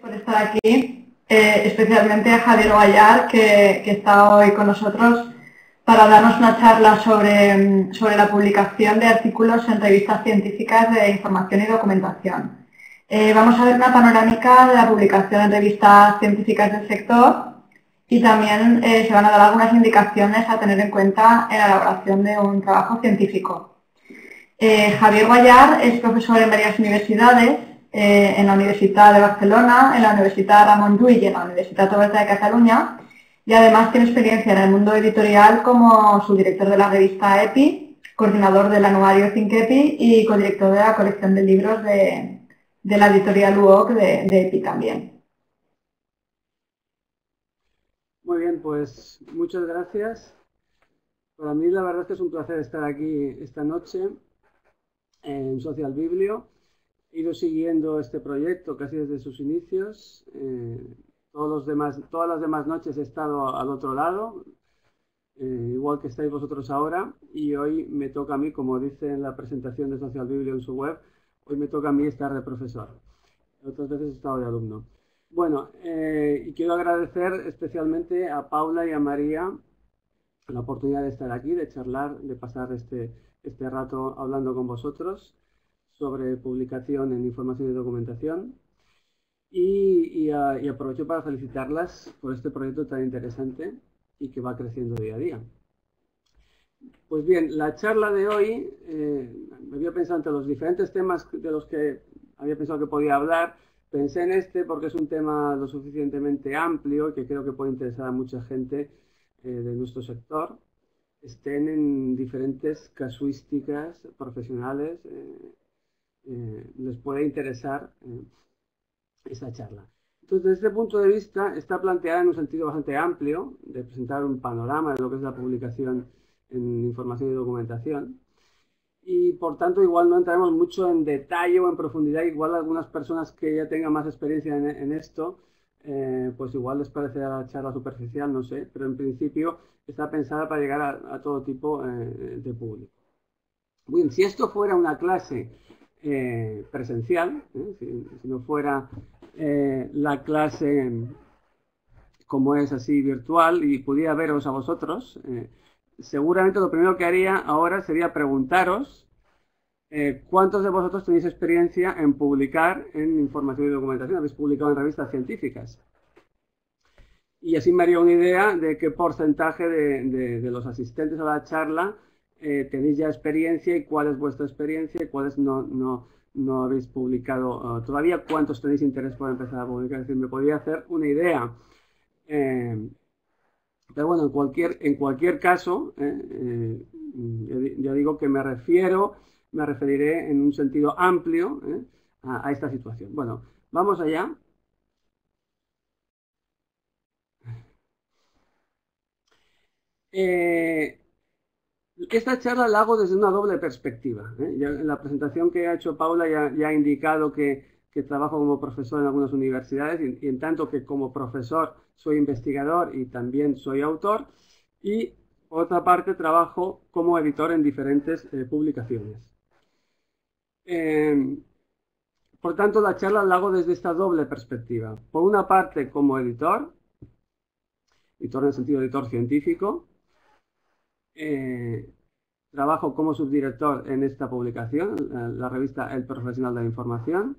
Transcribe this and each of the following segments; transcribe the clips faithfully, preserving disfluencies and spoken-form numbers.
por estar aquí, eh, especialmente a Javier Guayar, que, que está hoy con nosotros para darnos una charla sobre, sobre la publicación de artículos en revistas científicas de información y documentación. Eh, vamos a ver una panorámica de la publicación en revistas científicas del sector y también eh, se van a dar algunas indicaciones a tener en cuenta en la elaboración de un trabajo científico. Eh, Javier Guayar es profesor en varias universidades, eh, en la Universitat de Barcelona, en la Universitat Ramon Llull y en la Universitat Oberta de Cataluña, y además tiene experiencia en el mundo editorial como subdirector de la revista EPI, coordinador del anuario ThinkEPI y codirector de la colección de libros de, de la editorial U O C de, de EPI también. Muy bien, pues muchas gracias. Para mí la verdad es que es un placer estar aquí esta noche en Social Biblio. He ido siguiendo este proyecto casi desde sus inicios. Eh, todos los demás, todas las demás noches he estado al otro lado, eh, igual que estáis vosotros ahora, y hoy me toca a mí, como dice en la presentación de Social Biblio en su web, hoy me toca a mí estar de profesor. Otras veces he estado de alumno. Bueno, eh, y quiero agradecer especialmente a Paula y a María la oportunidad de estar aquí, de charlar, de pasar este, este rato hablando con vosotros sobre publicación en información y documentación. Y, y, uh, y aprovecho para felicitarlas por este proyecto tan interesante y que va creciendo día a día. Pues bien, la charla de hoy, eh, me había pensado entre los diferentes temas de los que había pensado que podía hablar, pensé en este porque es un tema lo suficientemente amplio y que creo que puede interesar a mucha gente eh, de nuestro sector, estén en diferentes casuísticas profesionales, eh, eh, les puede interesar eh, esta charla. Entonces, desde este punto de vista, está planteada en un sentido bastante amplio, de presentar un panorama de lo que es la publicación en información y documentación. Y, por tanto, igual no entraremos mucho en detalle o en profundidad. Igual algunas personas que ya tengan más experiencia en, en esto, eh, pues igual les parecerá la charla superficial, no sé. Pero, en principio, está pensada para llegar a, a todo tipo eh, de público. Bien, si esto fuera una clase eh, presencial, ¿eh? si, si no fuera eh, la clase como es así virtual y pudiera veros a vosotros, eh, seguramente lo primero que haría ahora sería preguntaros eh, cuántos de vosotros tenéis experiencia en publicar en información y documentación, habéis publicado en revistas científicas. Y así me haría una idea de qué porcentaje de, de, de los asistentes a la charla eh, tenéis ya experiencia y cuál es vuestra experiencia y cuáles no, no, no habéis publicado uh, todavía, cuántos tenéis interés por empezar a publicar. Es decir, me podría hacer una idea. Eh, pero bueno, en cualquier, en cualquier caso, eh, eh, ya, ya digo que me refiero, me referiré en un sentido amplio eh, a, a esta situación. Bueno, vamos allá. Eh, esta charla la hago desde una doble perspectiva. ¿eh? Ya en la presentación que ha hecho Paula ya, ya ha indicado que, que trabajo como profesor en algunas universidades y, y en tanto que como profesor soy investigador y también soy autor. Y por otra parte trabajo como editor en diferentes eh, publicaciones. Eh, por tanto, la charla la hago desde esta doble perspectiva. Por una parte como editor, editor en el sentido de editor científico, eh, trabajo como subdirector en esta publicación, la revista El Profesional de la Información.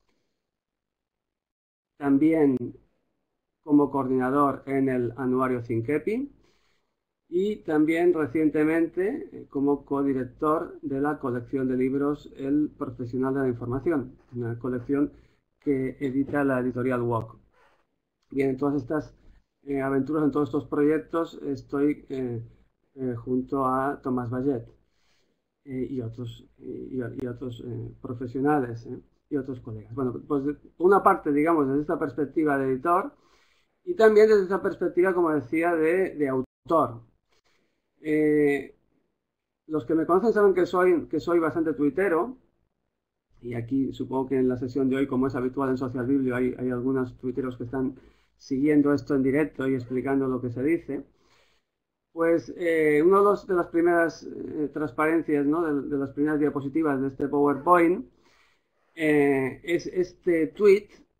También como coordinador en el anuario ThinkEPI. Y también recientemente como codirector de la colección de libros El Profesional de la Información, una colección que edita la editorial U O C. Bien, en todas estas eh, aventuras, en todos estos proyectos, estoy eh, eh, junto a Tomás Vallet eh, y otros, y, y otros eh, profesionales eh, y otros colegas. Bueno, pues por una parte, digamos, desde esta perspectiva de editor y también desde esta perspectiva, como decía, de, de autor. Eh, los que me conocen saben que soy, que soy bastante tuitero, y aquí supongo que en la sesión de hoy, como es habitual en Social Biblio, hay, hay algunos tuiteros que están siguiendo esto en directo y explicando lo que se dice. Pues eh, una de, los, de las primeras eh, transparencias, ¿no? de, de las primeras diapositivas de este PowerPoint eh, es este tweet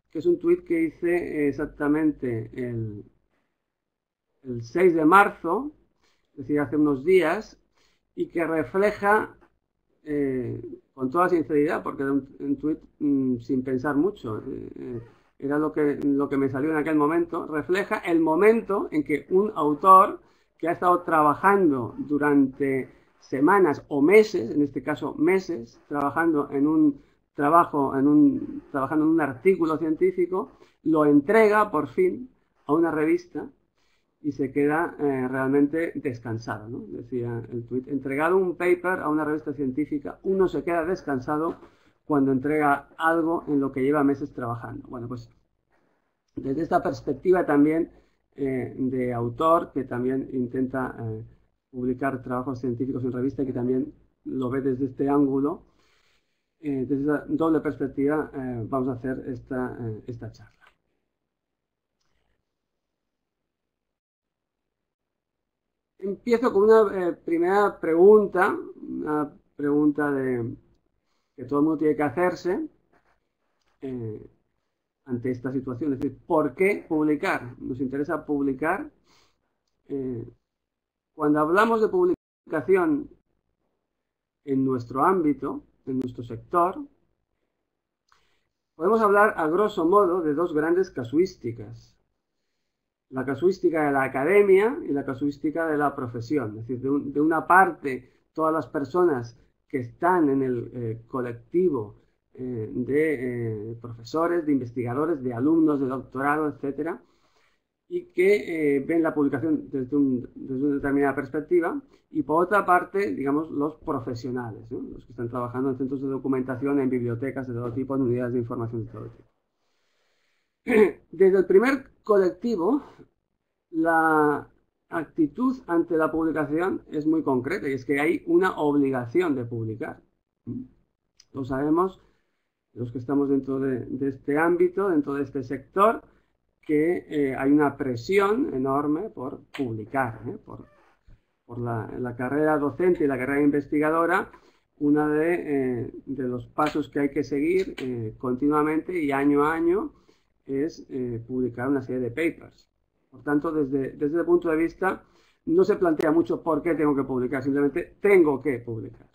que es un tuit que hice exactamente el, el seis de marzo, es decir, hace unos días, y que refleja, eh, con toda sinceridad, porque era un, un tuit mmm, sin pensar mucho, eh, era lo que, lo que me salió en aquel momento, refleja el momento en que un autor que ha estado trabajando durante semanas o meses, en este caso meses, trabajando en un trabajo, en un, trabajando en un artículo científico, lo entrega por fin a una revista y se queda eh, realmente descansado, ¿no? Decía el tuit, entregado un paper a una revista científica, uno se queda descansado cuando entrega algo en lo que lleva meses trabajando. Bueno, pues desde esta perspectiva también eh, de autor que también intenta eh, publicar trabajos científicos en revista y que también lo ve desde este ángulo, eh, desde esa doble perspectiva eh, vamos a hacer esta, eh, esta charla. Empiezo con una eh, primera pregunta, una pregunta de, que todo el mundo tiene que hacerse eh, ante esta situación. Es decir, ¿por qué publicar? Nos interesa publicar. Eh, cuando hablamos de publicación en nuestro ámbito, en nuestro sector, podemos hablar a grosso modo de dos grandes casuísticas. La casuística de la academia y la casuística de la profesión. Es decir, de, un, de una parte, todas las personas que están en el eh, colectivo eh, de eh, profesores, de investigadores, de alumnos, de doctorado, etcétera, y que eh, ven la publicación desde, un, desde una determinada perspectiva, y por otra parte, digamos, los profesionales, ¿no? Los que están trabajando en centros de documentación, en bibliotecas de todo tipo, en unidades de información de todo tipo. Desde el primer colectivo, la actitud ante la publicación es muy concreta y es que hay una obligación de publicar. Lo sabemos los que estamos dentro de, de este ámbito, dentro de este sector, que eh, hay una presión enorme por publicar, ¿eh? por, por la, la carrera docente y la carrera investigadora. Una de, eh, de los pasos que hay que seguir eh, continuamente y año a año es eh, publicar una serie de papers. Por tanto, desde, desde el punto de vista, no se plantea mucho por qué tengo que publicar, simplemente tengo que publicar.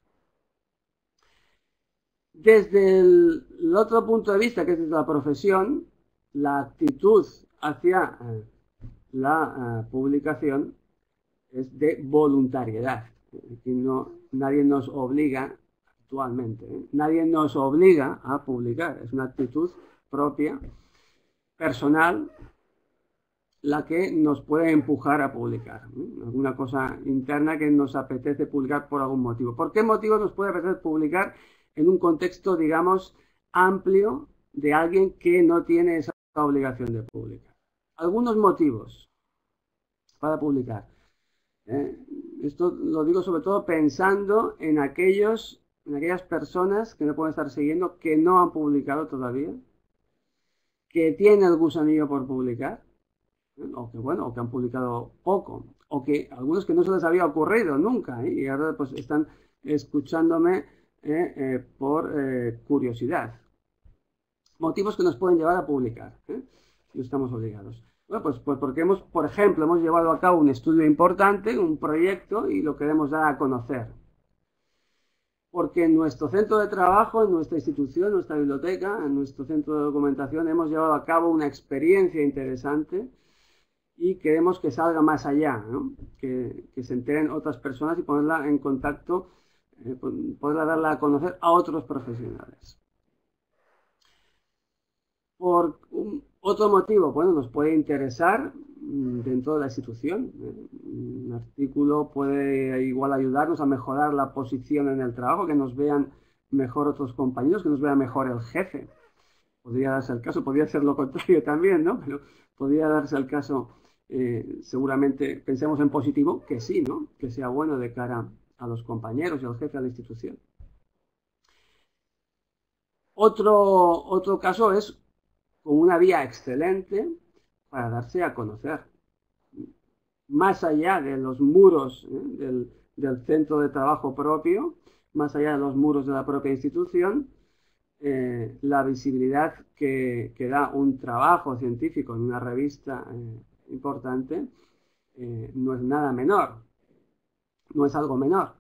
Desde el, el otro punto de vista, que es desde la profesión, la actitud hacia eh, la eh, publicación es de voluntariedad. Aquí no, nadie nos obliga actualmente, ¿eh? nadie nos obliga a publicar, es una actitud propia, personal, la que nos puede empujar a publicar, ¿eh? Alguna cosa interna que nos apetece publicar por algún motivo. ¿Por qué motivo nos puede apetecer publicar en un contexto, digamos, amplio de alguien que no tiene esa obligación de publicar? Algunos motivos para publicar. ¿eh? Esto lo digo sobre todo pensando en aquellos, en aquellas personas que me pueden estar siguiendo que no han publicado todavía, que tienen el gusanillo por publicar, ¿eh? o que bueno, o que han publicado poco, o que algunos que no se les había ocurrido nunca, ¿eh? y ahora pues están escuchándome eh, eh, por eh, curiosidad. Motivos que nos pueden llevar a publicar, ¿eh? si estamos obligados. Bueno, pues, pues porque hemos, por ejemplo, hemos llevado a cabo un estudio importante, un proyecto, y lo queremos dar a conocer. Porque en nuestro centro de trabajo, en nuestra institución, en nuestra biblioteca, en nuestro centro de documentación, hemos llevado a cabo una experiencia interesante y queremos que salga más allá, ¿no? que, que se enteren otras personas y ponerla en contacto, eh, poderla darla a conocer a otros profesionales. Por un, otro motivo, bueno, nos puede interesar dentro de la institución. Un artículo puede igual ayudarnos a mejorar la posición en el trabajo, que nos vean mejor otros compañeros, que nos vea mejor el jefe. Podría darse el caso, podría ser lo contrario también, ¿no? Pero podría darse el caso, eh, seguramente pensemos en positivo, que sí, ¿no? Que sea bueno de cara a los compañeros y al jefe de la institución. Otro, otro caso es con una vía excelente para darse a conocer. Más allá de los muros ¿eh? del, del centro de trabajo propio, más allá de los muros de la propia institución, eh, la visibilidad que, que da un trabajo científico en una revista eh, importante eh, no es nada menor, no es algo menor.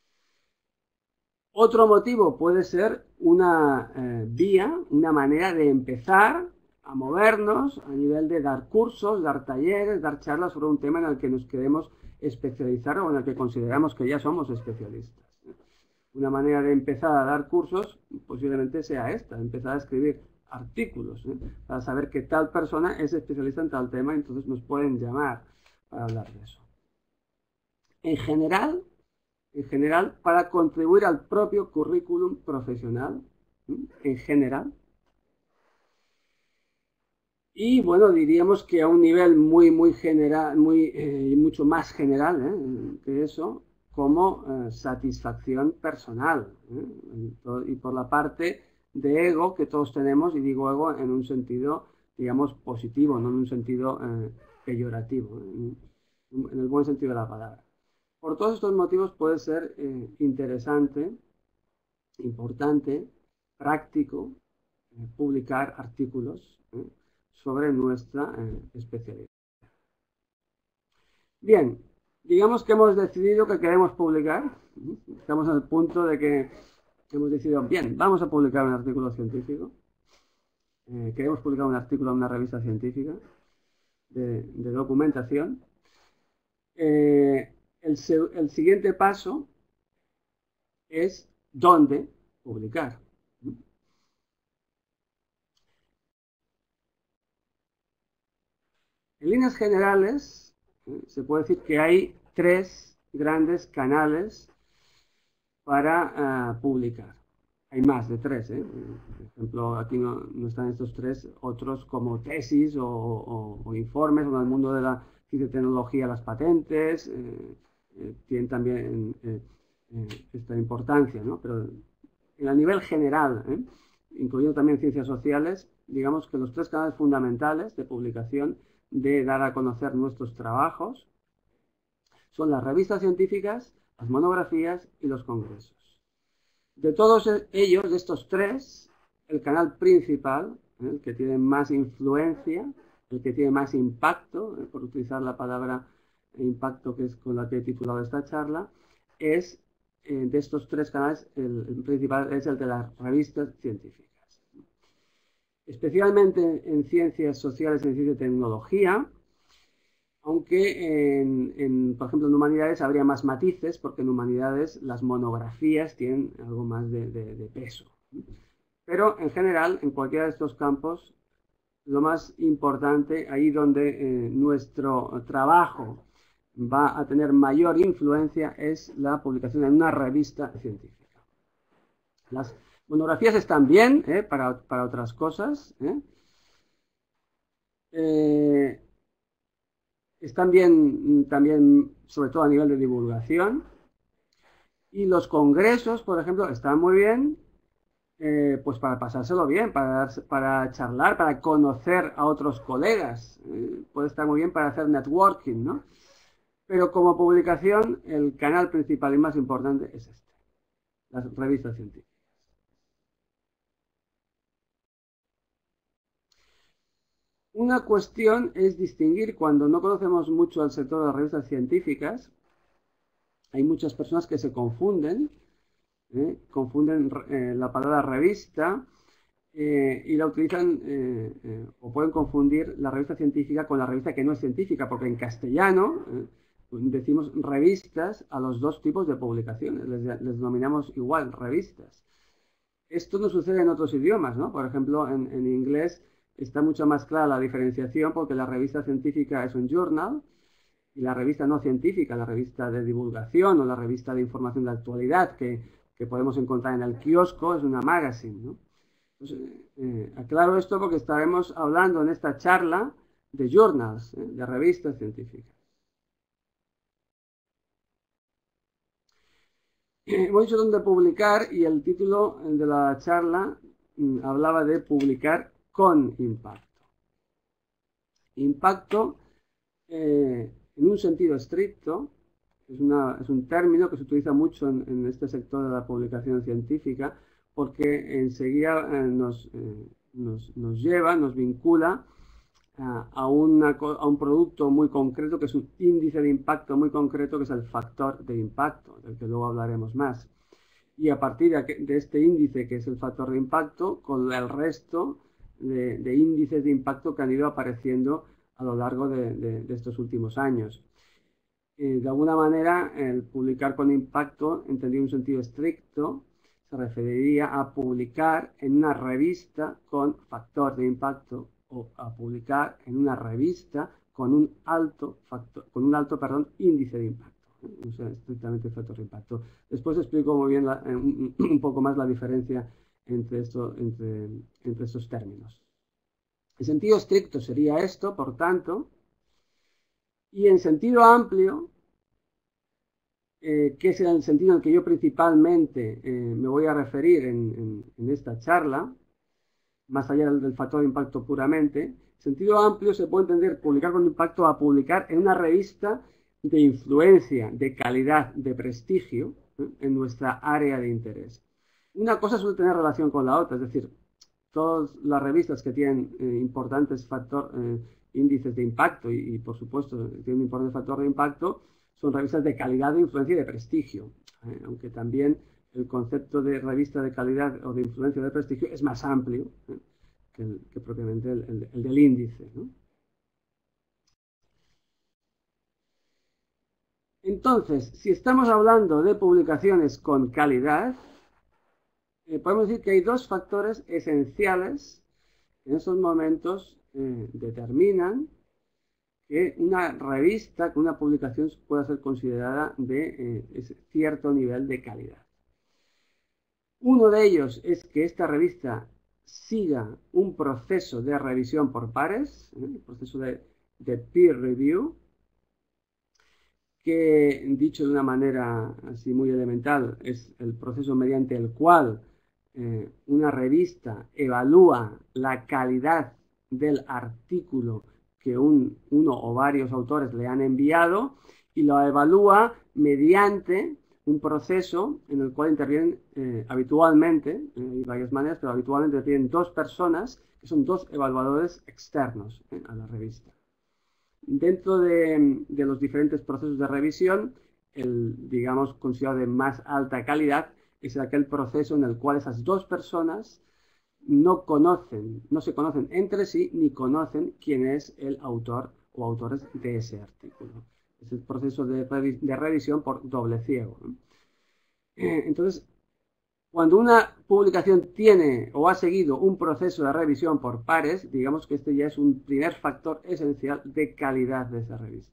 Otro motivo puede ser una eh, vía, una manera de empezar a movernos a nivel de dar cursos, dar talleres, dar charlas sobre un tema en el que nos queremos especializar o en el que consideramos que ya somos especialistas. Una manera de empezar a dar cursos posiblemente sea esta, empezar a escribir artículos, ¿eh? para saber que tal persona es especialista en tal tema, entonces nos pueden llamar para hablar de eso. En general, en general, para contribuir al propio currículum profesional, ¿eh? en general. Y bueno, diríamos que a un nivel muy, muy general, muy, eh, mucho más general ¿eh? que eso, como eh, satisfacción personal ¿eh? y por la parte de ego que todos tenemos, y digo ego en un sentido, digamos, positivo, no en un sentido eh, peyorativo, en, en el buen sentido de la palabra. Por todos estos motivos puede ser eh, interesante, importante, práctico, eh, publicar artículos ¿eh? sobre nuestra eh, especialidad. Bien, digamos que hemos decidido que queremos publicar. Estamos al punto de que hemos decidido, bien, vamos a publicar un artículo científico. Eh, queremos publicar un artículo en una revista científica de, de documentación. Eh, el, el siguiente paso es dónde publicar. En líneas generales, eh, se puede decir que hay tres grandes canales para uh, publicar. Hay más de tres, ¿eh? Por ejemplo, aquí no, no están estos tres, otros como tesis o, o, o informes, en el mundo de la ciencia y tecnología, las patentes, eh, eh, tienen también eh, eh, esta importancia, ¿no? Pero a nivel general, ¿eh? incluyendo también ciencias sociales, digamos que los tres canales fundamentales de publicación, de dar a conocer nuestros trabajos, son las revistas científicas, las monografías y los congresos. De todos ellos, de estos tres, el canal principal, ¿eh? el que tiene más influencia, el que tiene más impacto, ¿eh? por utilizar la palabra impacto que es con la que he titulado esta charla, es, eh, de estos tres canales, el, el principal es el de las revistas científicas. Especialmente en ciencias sociales y en ciencia y tecnología, aunque en, en, por ejemplo, en humanidades habría más matices, porque en humanidades las monografías tienen algo más de, de, de peso. Pero en general, en cualquiera de estos campos, lo más importante, ahí donde eh, nuestro trabajo va a tener mayor influencia, es la publicación en una revista científica. Las monografías están bien ¿eh? para, para otras cosas. ¿eh? Eh, están bien también, sobre todo a nivel de divulgación. Y los congresos, por ejemplo, están muy bien eh, pues para pasárselo bien, para, para charlar, para conocer a otros colegas. Eh, puede estar muy bien para hacer networking, ¿no? Pero como publicación, el canal principal y más importante es este, las revistas científicas. Una cuestión es distinguir cuando no conocemos mucho el sector de las revistas científicas. Hay muchas personas que se confunden, ¿eh? confunden eh, la palabra revista eh, y la utilizan eh, eh, o pueden confundir la revista científica con la revista que no es científica, porque en castellano eh, decimos revistas a los dos tipos de publicaciones, les, les denominamos igual revistas. Esto no sucede en otros idiomas, ¿no? Por ejemplo, en, en inglés está mucho más clara la diferenciación, porque la revista científica es un journal y la revista no científica, la revista de divulgación o la revista de información de actualidad que, que podemos encontrar en el kiosco es una magazine, ¿no? Entonces, eh, aclaro esto porque estaremos hablando en esta charla de journals, ¿eh? de revistas científicas. Hemos dicho dónde publicar y el título de la charla mm, hablaba de publicar con impacto. Impacto, eh, en un sentido estricto, es, una, es un término que se utiliza mucho en, en este sector de la publicación científica porque enseguida eh, nos, eh, nos, nos lleva, nos vincula a, a, una, a un producto muy concreto, que es un índice de impacto muy concreto, que es el factor de impacto, del que luego hablaremos más. Y a partir de, de este índice, que es el factor de impacto, con el resto de, de índices de impacto que han ido apareciendo a lo largo de, de, de estos últimos años. Eh, de alguna manera, el publicar con impacto, entendido en un sentido estricto, se referiría a publicar en una revista con factor de impacto o a publicar en una revista con un alto, factor, con un alto perdón, índice de impacto. No sea estrictamente factor de impacto. Después explico muy bien la, un, un poco más la diferencia entre, esto, entre, entre estos términos. En sentido estricto sería esto, por tanto, y en sentido amplio, eh, que es el sentido en el que yo principalmente eh, me voy a referir en, en, en esta charla, más allá del, del factor de impacto puramente, en sentido amplio se puede entender publicar con impacto a publicar en una revista de influencia, de calidad, de prestigio, ¿eh? en nuestra área de interés. Una cosa suele tener relación con la otra, es decir, todas las revistas que tienen eh, importantes factor, eh, índices de impacto y, y, por supuesto, tienen un importante factor de impacto, son revistas de calidad, de influencia y de prestigio, ¿eh? Aunque también el concepto de revista de calidad o de influencia o de prestigio es más amplio, ¿eh? que, el, que propiamente el, el, el del índice, ¿no? Entonces, si estamos hablando de publicaciones con calidad, eh, podemos decir que hay dos factores esenciales que en estos momentos eh, determinan que una revista, que una publicación pueda ser considerada de eh, cierto nivel de calidad. Uno de ellos es que esta revista siga un proceso de revisión por pares, ¿eh? el proceso de, de peer review, que, dicho de una manera así muy elemental, es el proceso mediante el cual eh, una revista evalúa la calidad del artículo que un, uno o varios autores le han enviado y lo evalúa mediante un proceso en el cual intervienen eh, habitualmente, eh, hay varias maneras, pero habitualmente intervienen dos personas que son dos evaluadores externos eh, a la revista. Dentro de, de los diferentes procesos de revisión, el, digamos, considerado de más alta calidad es aquel proceso en el cual esas dos personas no conocen, no se conocen entre sí ni conocen quién es el autor o autores de ese artículo. Es el proceso de, revi de revisión por doble ciego, ¿no? Eh, entonces, cuando una publicación tiene o ha seguido un proceso de revisión por pares, digamos que este ya es un primer factor esencial de calidad de esa revista.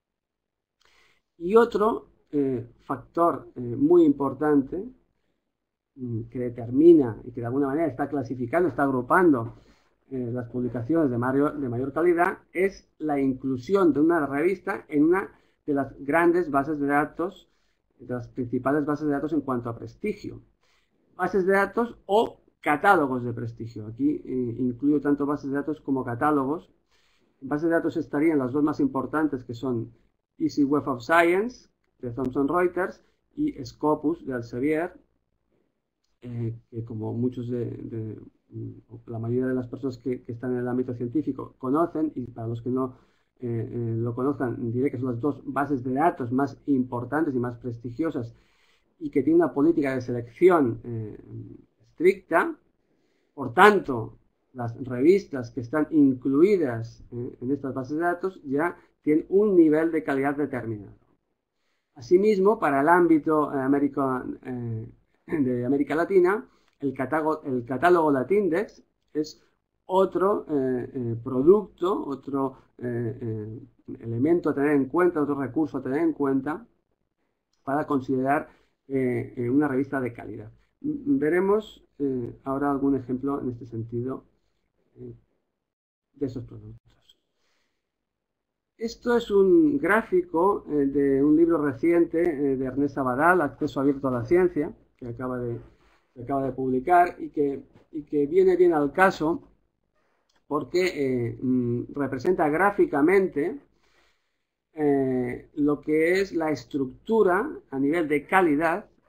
Y otro eh, factor eh, muy importante mm, que determina y que de alguna manera está clasificando, está agrupando eh, las publicaciones de mayor, de mayor calidad es la inclusión de una revista en una de las grandes bases de datos, de las principales bases de datos en cuanto a prestigio. Bases de datos o catálogos de prestigio. Aquí eh, incluyo tanto bases de datos como catálogos. En bases de datos estarían las dos más importantes, que son Easy Web of Science, de Thomson Reuters, y Scopus, de Elsevier, eh, que como muchos de, de, la mayoría de las personas que, que están en el ámbito científico conocen, y para los que no eh, eh, lo conozcan, diré que son las dos bases de datos más importantes y más prestigiosas y que tiene una política de selección eh, estricta. Por tanto, las revistas que están incluidas eh, en estas bases de datos ya tienen un nivel de calidad determinado. Asimismo, para el ámbito eh, América, eh, de América Latina, el catálogo, el catálogo Latindex es otro eh, eh, producto, otro eh, eh, elemento a tener en cuenta, otro recurso a tener en cuenta para considerar Eh, una revista de calidad. Veremos eh, ahora algún ejemplo en este sentido eh, de esos productos. Esto es un gráfico eh, de un libro reciente eh, de Ernest Abadal, Acceso abierto a la ciencia, que acaba de, que acaba de publicar y que, y que viene bien al caso porque eh, mm, representa gráficamente Eh, lo que es la estructura a nivel de calidad, eh,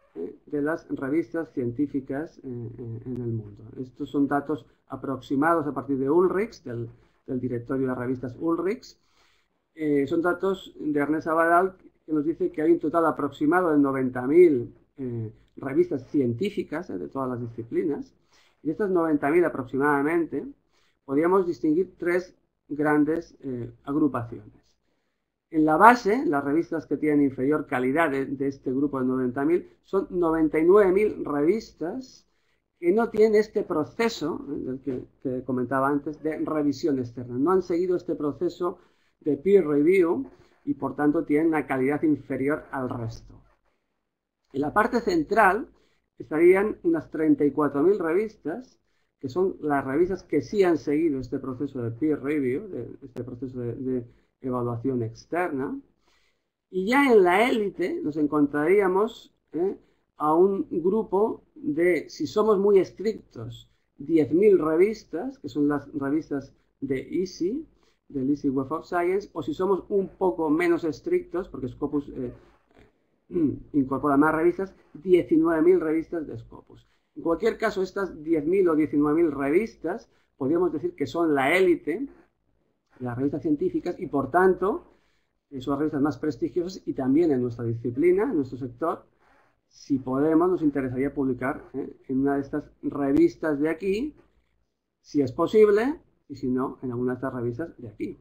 de las revistas científicas eh, en el mundo. Estos son datos aproximados a partir de Ulrichs, del, del directorio de revistas Ulrichs. Eh, son datos de Ernest Abadal, que nos dice que hay un total aproximado de noventa mil eh, revistas científicas eh, de todas las disciplinas. Y de estas noventa mil aproximadamente, podríamos distinguir tres grandes eh, agrupaciones. En la base, las revistas que tienen inferior calidad de, de este grupo de noventa mil son noventa y nueve mil revistas que no tienen este proceso, eh, del que, que comentaba antes, de revisión externa. No han seguido este proceso de peer review y por tanto tienen una calidad inferior al resto. En la parte central estarían unas treinta y cuatro mil revistas, que son las revistas que sí han seguido este proceso de peer review, de, este proceso de, de evaluación externa. Y ya en la élite nos encontraríamos eh, a un grupo de, si somos muy estrictos, diez mil revistas, que son las revistas de E S I, del Easy Web of Science, o si somos un poco menos estrictos, porque Scopus eh, incorpora más revistas, diecinueve mil revistas de Scopus. En cualquier caso, estas diez mil o diecinueve mil revistas, podríamos decir que son la élite de las revistas científicas y, por tanto, son las revistas más prestigiosas y también en nuestra disciplina, en nuestro sector, si podemos, nos interesaría publicar eh, en una de estas revistas de aquí, si es posible, y si no, en alguna de estas revistas de aquí.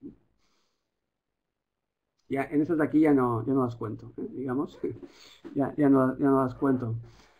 Ya, en estas de aquí ya no, ya no las cuento, ¿eh? digamos, ya, ya, no, ya no las cuento.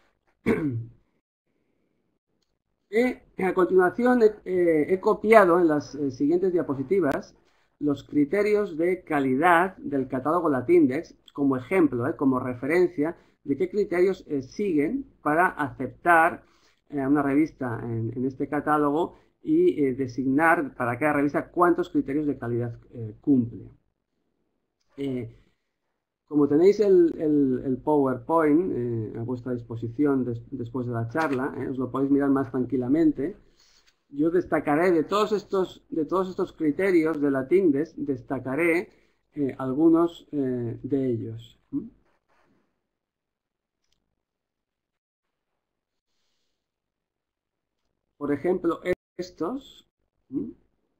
Y a continuación he, eh, he copiado en las eh, siguientes diapositivas los criterios de calidad del catálogo Latindex como ejemplo, eh, como referencia de qué criterios eh, siguen para aceptar eh, una revista en, en este catálogo y eh, designar para cada revista cuántos criterios de calidad eh, cumple. Eh, como tenéis el, el, el PowerPoint eh, a vuestra disposición des, después de la charla, eh, os lo podéis mirar más tranquilamente. Yo destacaré de todos estos, de todos estos criterios de la Latindex, destacaré eh, algunos eh, de ellos. ¿Mm? Por ejemplo, estos. ¿Mm?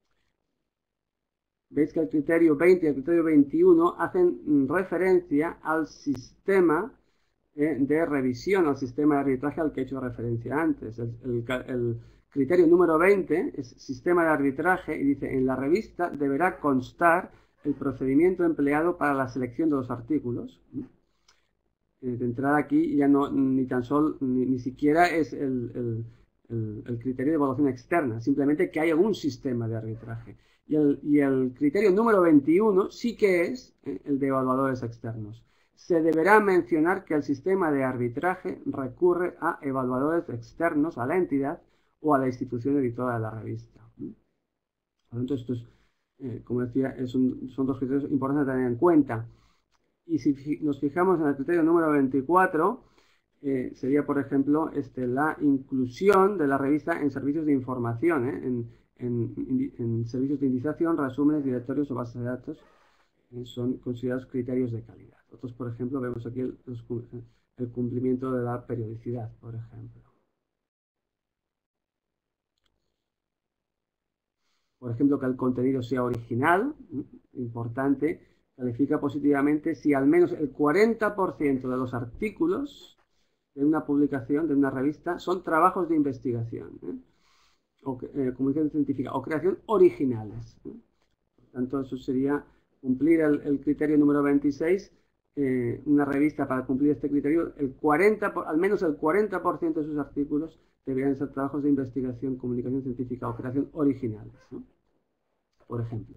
Veis que el criterio veinte y el criterio veintiuno hacen referencia al sistema eh, de revisión, al sistema de arbitraje al que he hecho referencia antes. El, el, el criterio número veinte es sistema de arbitraje y dice, en la revista deberá constar el procedimiento empleado para la selección de los artículos. Eh, de entrada aquí ya no, ni tan solo, ni, ni siquiera es el, el, el, el criterio de evaluación externa, simplemente que hay algún sistema de arbitraje. Y el, y el criterio número veintiuno sí que es eh, el de evaluadores externos. Se deberá mencionar que el sistema de arbitraje recurre a evaluadores externos a la entidad o a la institución editora de la revista. Por lo tanto, esto es, eh, como decía, es un, son dos criterios importantes a tener en cuenta. Y si nos fijamos en el criterio número veinticuatro, eh, sería, por ejemplo, este, la inclusión de la revista en servicios de información, ¿eh? en, En, en servicios de indización, resúmenes, directorios o bases de datos eh, son considerados criterios de calidad. Otros, por ejemplo, vemos aquí el, el cumplimiento de la periodicidad, por ejemplo. Por ejemplo, que el contenido sea original, importante, califica positivamente si al menos el cuarenta por ciento de los artículos de una publicación, de una revista, son trabajos de investigación, ¿eh? o eh, comunicación científica o creación originales. ¿eh? Por tanto, eso sería cumplir el, el criterio número veintiséis, eh, una revista para cumplir este criterio, el cuarenta, al menos el cuarenta por ciento de sus artículos deberían ser trabajos de investigación, comunicación científica o creación originales, ¿no? Por ejemplo.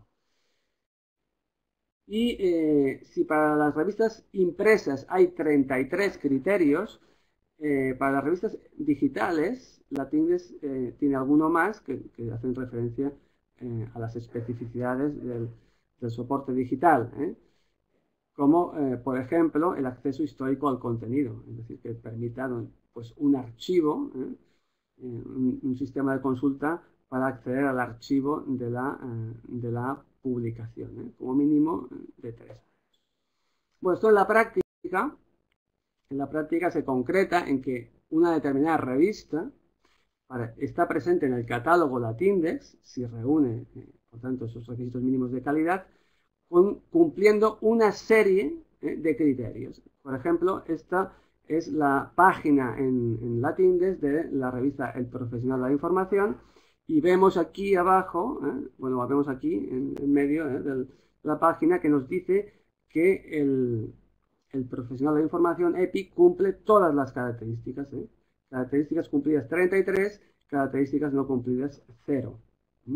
Y eh, si para las revistas impresas hay treinta y tres criterios, eh, para las revistas digitales, Latindex eh, tiene alguno más que, que hacen referencia eh, a las especificidades del, del soporte digital, ¿eh? como eh, por ejemplo el acceso histórico al contenido, es decir, que permita pues, un archivo, ¿eh? un, un sistema de consulta para acceder al archivo de la, eh, de la publicación, ¿eh? como mínimo de tres años. Bueno, esto en la práctica en la práctica se concreta en que una determinada revista para, está presente en el catálogo Latindex, si reúne, eh, por tanto, esos requisitos mínimos de calidad, con, cumpliendo una serie eh, de criterios. Por ejemplo, esta es la página en, en Latindex de la revista El Profesional de la Información, y vemos aquí abajo, eh, bueno, vemos aquí en, en medio eh, de la página, que nos dice que el, el Profesional de la Información, EPI, cumple todas las características. ¿eh? Características cumplidas treinta y tres, características no cumplidas cero. ¿Mm?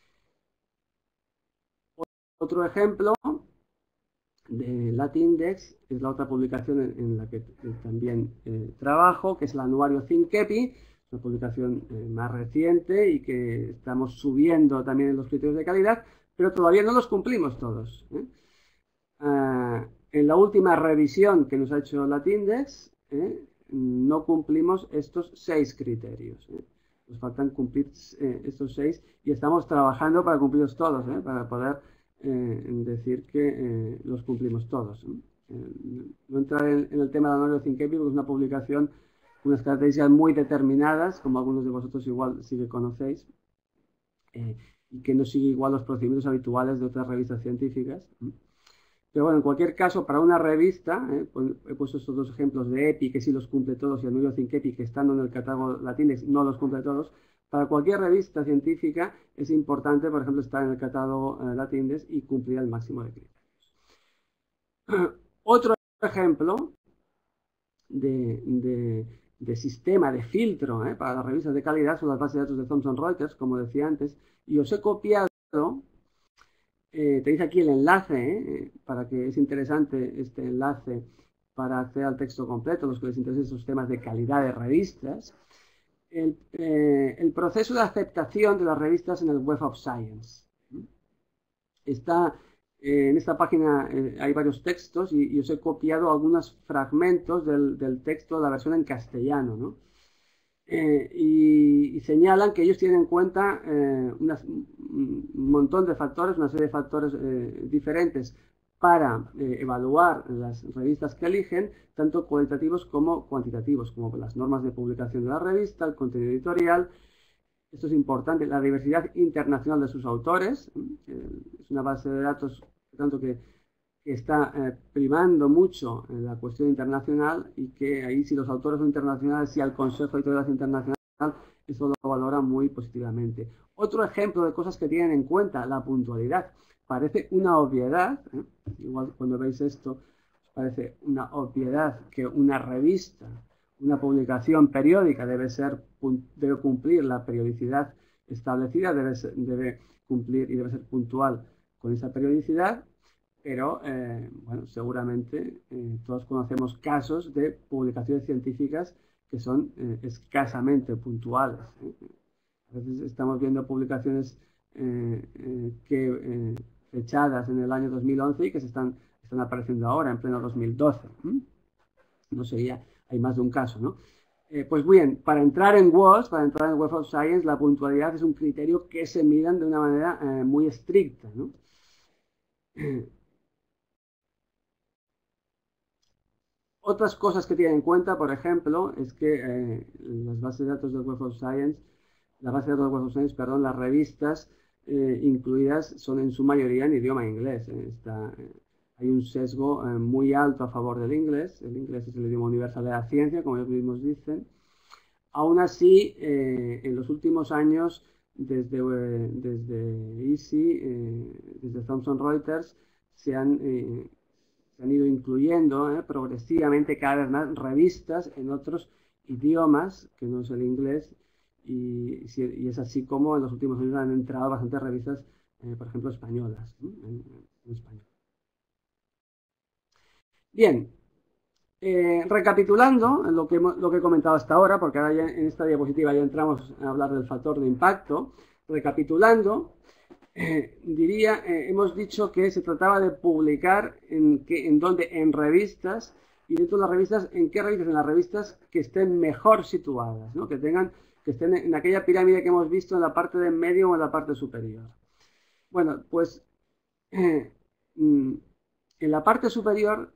Otro ejemplo de Latindex es la otra publicación en, en la que eh, también eh, trabajo, que es el anuario ThinkEPI, una publicación eh, más reciente y que estamos subiendo también en los criterios de calidad, pero todavía no los cumplimos todos. ¿eh? Uh, en la última revisión que nos ha hecho Latindex, ¿eh? no cumplimos estos seis criterios. ¿eh? Nos faltan cumplir eh, estos seis y estamos trabajando para cumplirlos todos, ¿eh? para poder eh, decir que eh, los cumplimos todos. ¿eh? Eh, no entrar en, en el tema de anuario ThinkEPI porque es una publicación con unas características muy determinadas, como algunos de vosotros igual sí que conocéis, eh, y que no sigue igual los procedimientos habituales de otras revistas científicas. ¿eh? Pero bueno, en cualquier caso, para una revista, eh, pues, he puesto estos dos ejemplos de EPI, que sí los cumple todos, y anuario ThinkEPI, que estando en el catálogo Latindex no los cumple todos. Para cualquier revista científica es importante, por ejemplo, estar en el catálogo eh, Latindex y cumplir el máximo de criterios. Otro ejemplo de, de, de sistema de filtro eh, para las revistas de calidad son las bases de datos de Thomson Reuters, como decía antes, y os he copiado... Eh, tenéis aquí el enlace, ¿eh? para que es interesante este enlace para acceder al texto completo, los que les interesen esos temas de calidad de revistas. El, eh, el proceso de aceptación de las revistas en el Web of Science. Está, eh, en esta página eh, hay varios textos y, y os he copiado algunos fragmentos del, del texto de la versión en castellano, ¿no? Eh, y, y señalan que ellos tienen en cuenta eh, unas, un montón de factores, una serie de factores eh, diferentes para eh, evaluar las revistas que eligen, tanto cualitativos como cuantitativos, como las normas de publicación de la revista, el contenido editorial. Esto es importante, la diversidad internacional de sus autores. Eh, es una base de datos, tanto que que está eh, primando mucho en la cuestión internacional y que ahí si los autores son internacionales, si al Consejo de Editoriales Internacional, eso lo valora muy positivamente. Otro ejemplo de cosas que tienen en cuenta, la puntualidad. Parece una obviedad, ¿eh? igual cuando veis esto, os parece una obviedad que una revista, una publicación periódica debe, ser, debe cumplir la periodicidad establecida, debe, ser, debe cumplir y debe ser puntual con esa periodicidad. Pero, eh, bueno, seguramente eh, todos conocemos casos de publicaciones científicas que son eh, escasamente puntuales. ¿eh? A veces estamos viendo publicaciones eh, eh, que, eh, fechadas en el año dos mil once y que se están, están apareciendo ahora, en pleno dos mil doce. ¿eh? No sería, hay más de un caso, ¿no? Eh, pues bien, para entrar en W O S, para entrar en Web of Science, la puntualidad es un criterio que se miran de una manera eh, muy estricta, ¿no? Otras cosas que tienen en cuenta, por ejemplo, es que eh, las bases de datos del Web of Science, la base de datos del Web of Science, perdón, las revistas eh, incluidas son en su mayoría en idioma inglés. Eh, está, eh, hay un sesgo eh, muy alto a favor del inglés. El inglés es el idioma universal de la ciencia, como ellos mismos dicen. Aún así, eh, en los últimos años, desde, eh, desde I S I, eh, desde Thomson Reuters, se han... Eh, se han ido incluyendo eh, progresivamente cada vez más revistas en otros idiomas que no es el inglés y, y es así como en los últimos años han entrado bastantes revistas, eh, por ejemplo, españolas, ¿eh? en, en español. Bien, eh, recapitulando lo que, lo que he comentado hasta ahora, porque ahora ya en esta diapositiva ya entramos a hablar del factor de impacto, recapitulando, Eh, diría, eh, hemos dicho que se trataba de publicar en, que, en donde, en revistas, y dentro de las revistas, ¿en qué revistas? En las revistas que estén mejor situadas, ¿no? que tengan, que estén en aquella pirámide que hemos visto en la parte de en medio o en la parte superior. Bueno, pues eh, en la parte superior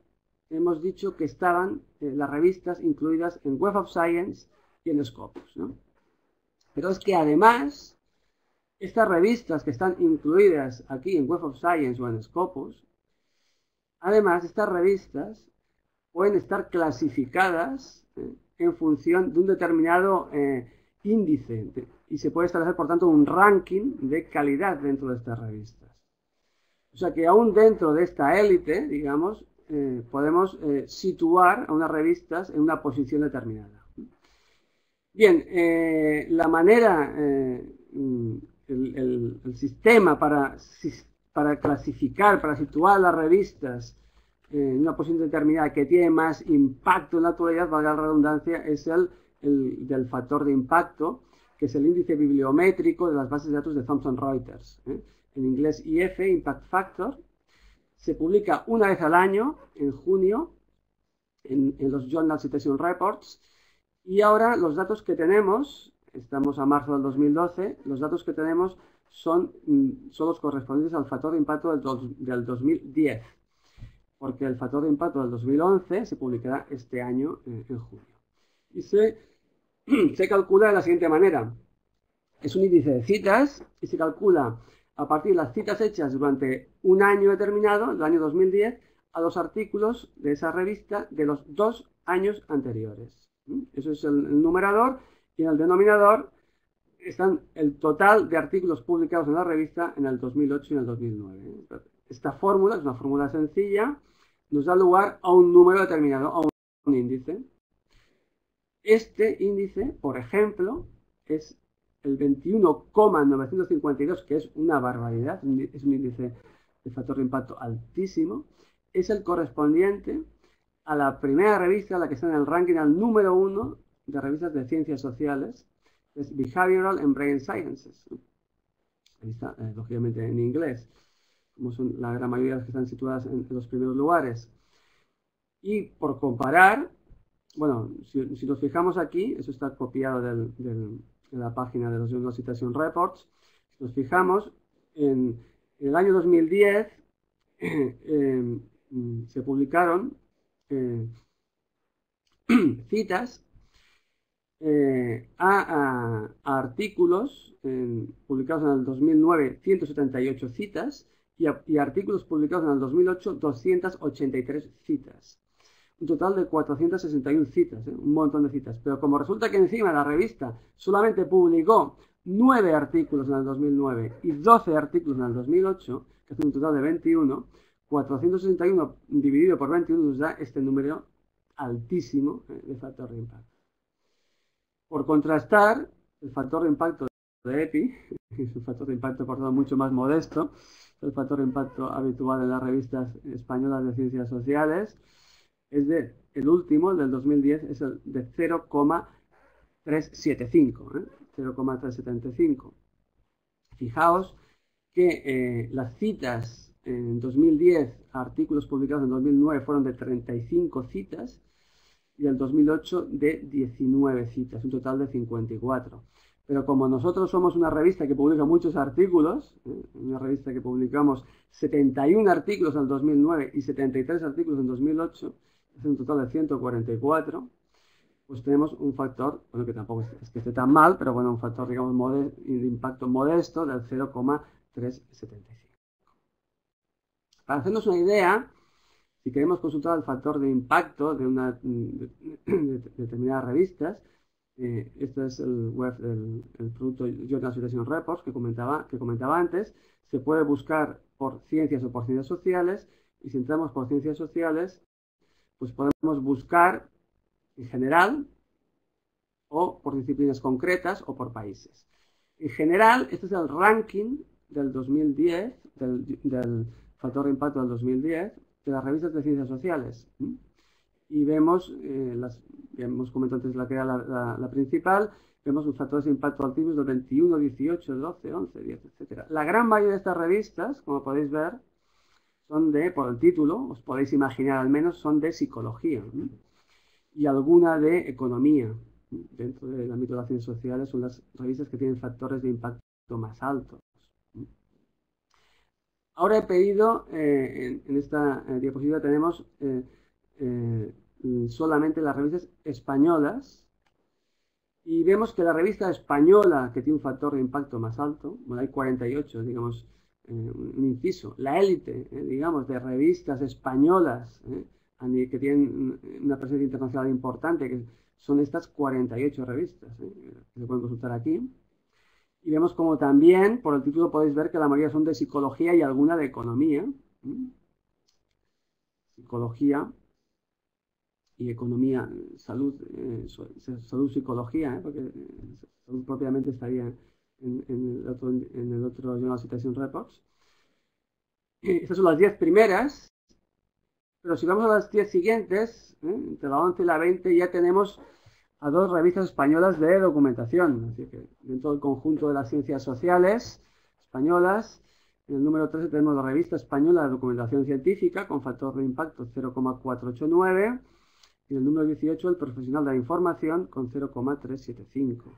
hemos dicho que estaban eh, las revistas incluidas en Web of Science y en Scopus, ¿no? Pero es que además, estas revistas que están incluidas aquí en Web of Science o en Scopus, además estas revistas pueden estar clasificadas eh, en función de un determinado eh, índice de, y se puede establecer, por tanto, un ranking de calidad dentro de estas revistas. O sea que aún dentro de esta élite, digamos, eh, podemos eh, situar a unas revistas en una posición determinada. Bien, eh, la manera, eh, el, el, el sistema para, para clasificar, para situar las revistas en una posición determinada que tiene más impacto en la actualidad, valga la redundancia, es el, el del factor de impacto, que es el índice bibliométrico de las bases de datos de Thomson Reuters, ¿eh? En inglés I F, Impact Factor. Se publica una vez al año, en junio, en, en los Journal Citation Reports. Y ahora los datos que tenemos, estamos a marzo del dos mil doce, los datos que tenemos son, son los correspondientes al factor de impacto del, dos, del dos mil diez. Porque el factor de impacto del dos mil once se publicará este año eh, en junio. Y se, se calcula de la siguiente manera. Es un índice de citas y se calcula a partir de las citas hechas durante un año determinado, el año dos mil diez, a los artículos de esa revista de los dos años anteriores. Eso es el, el numerador, y en el denominador están el total de artículos publicados en la revista en el dos mil ocho y en el dos mil nueve. Esta fórmula es una fórmula sencilla, nos da lugar a un número determinado, a un índice. Este índice, por ejemplo, es el veintiuno coma novecientos cincuenta y dos, que es una barbaridad, es un índice de factor de impacto altísimo, es el correspondiente a la primera revista, la que está en el ranking al número uno de revistas de ciencias sociales, que es Behavioral and Brain Sciences. Ahí está, eh, lógicamente en inglés, como son la gran mayoría de las que están situadas en, en los primeros lugares. Y por comparar, bueno, si, si nos fijamos aquí, eso está copiado del, del, de la página de los Journal Citation Reports, si nos fijamos, en, en el año dos mil diez eh, eh, se publicaron eh, citas eh, a, a, a artículos eh, publicados en el dos mil nueve, ciento setenta y ocho citas, y, a, y artículos publicados en el dos mil ocho, doscientas ochenta y tres citas. Un total de cuatrocientas sesenta y una citas, ¿eh? Un montón de citas. Pero como resulta que encima la revista solamente publicó nueve artículos en el dos mil nueve y doce artículos en el dos mil ocho, que hace un total de veintiuno, cuatrocientos sesenta y uno dividido por veintiuno nos da este número altísimo ¿eh? de factor de impacto. Por contrastar, el factor de impacto de EPI, es un factor de impacto por tanto mucho más modesto, el factor de impacto habitual en las revistas españolas de ciencias sociales, es de, el último, el del dos mil diez, es el de cero coma trescientos setenta y cinco. ¿eh? cero coma trescientos setenta y cinco. Fijaos que eh, las citas en dos mil diez, artículos publicados en dos mil nueve, fueron de treinta y cinco citas, y el dos mil ocho de diecinueve citas, un total de cincuenta y cuatro. Pero como nosotros somos una revista que publica muchos artículos, ¿eh? una revista que publicamos setenta y un artículos en el dos mil nueve y setenta y tres artículos en dos mil ocho, es un total de ciento cuarenta y cuatro, pues tenemos un factor, bueno, que tampoco es que esté tan mal, pero bueno, un factor, digamos, modesto, de impacto modesto del cero coma trescientos setenta y cinco. Para hacernos una idea, si queremos consultar el factor de impacto de una de, de, de determinadas revistas, eh, este es el web del el producto Journal Citation Reports que comentaba, que comentaba antes. Se puede buscar por ciencias o por ciencias sociales, y si entramos por ciencias sociales, pues podemos buscar en general o por disciplinas concretas o por países. En general, este es el ranking del dos mil diez, del, del factor de impacto del dos mil diez, de las revistas de ciencias sociales. Y vemos, eh, las, hemos comentado antes la que era la, la, la principal, vemos los factores de impacto altísimos del veintiuno, dieciocho, doce, once, diez, etcétera. La gran mayoría de estas revistas, como podéis ver, son de, por el título, os podéis imaginar al menos, son de psicología, ¿no? Y alguna de economía. Dentro del ámbito de las ciencias sociales son las revistas que tienen factores de impacto más altos. Ahora he pedido, eh, en, en esta eh, diapositiva tenemos eh, eh, solamente las revistas españolas, y vemos que la revista española, que tiene un factor de impacto más alto, bueno, hay cuarenta y ocho, digamos, eh, un inciso, la élite, eh, digamos, de revistas españolas, eh, que tienen una presencia internacional importante, que son estas cuarenta y ocho revistas, eh, que se pueden consultar aquí. Y vemos como también, por el título podéis ver que la mayoría son de psicología y alguna de economía. ¿eh? Psicología y economía, salud, eh, salud, psicología, ¿eh? porque salud propiamente estaría en, en, el, otro, en el otro Journal Citation Reports. Estas son las diez primeras, pero si vamos a las diez siguientes, ¿eh? entre la once y la veinte, ya tenemos a dos revistas españolas de documentación. Así que dentro del conjunto de las ciencias sociales españolas, en el número trece tenemos la revista española de documentación científica con factor de impacto cero coma cuatrocientos ochenta y nueve. Y en el número dieciocho, el profesional de la información con cero coma trescientos setenta y cinco.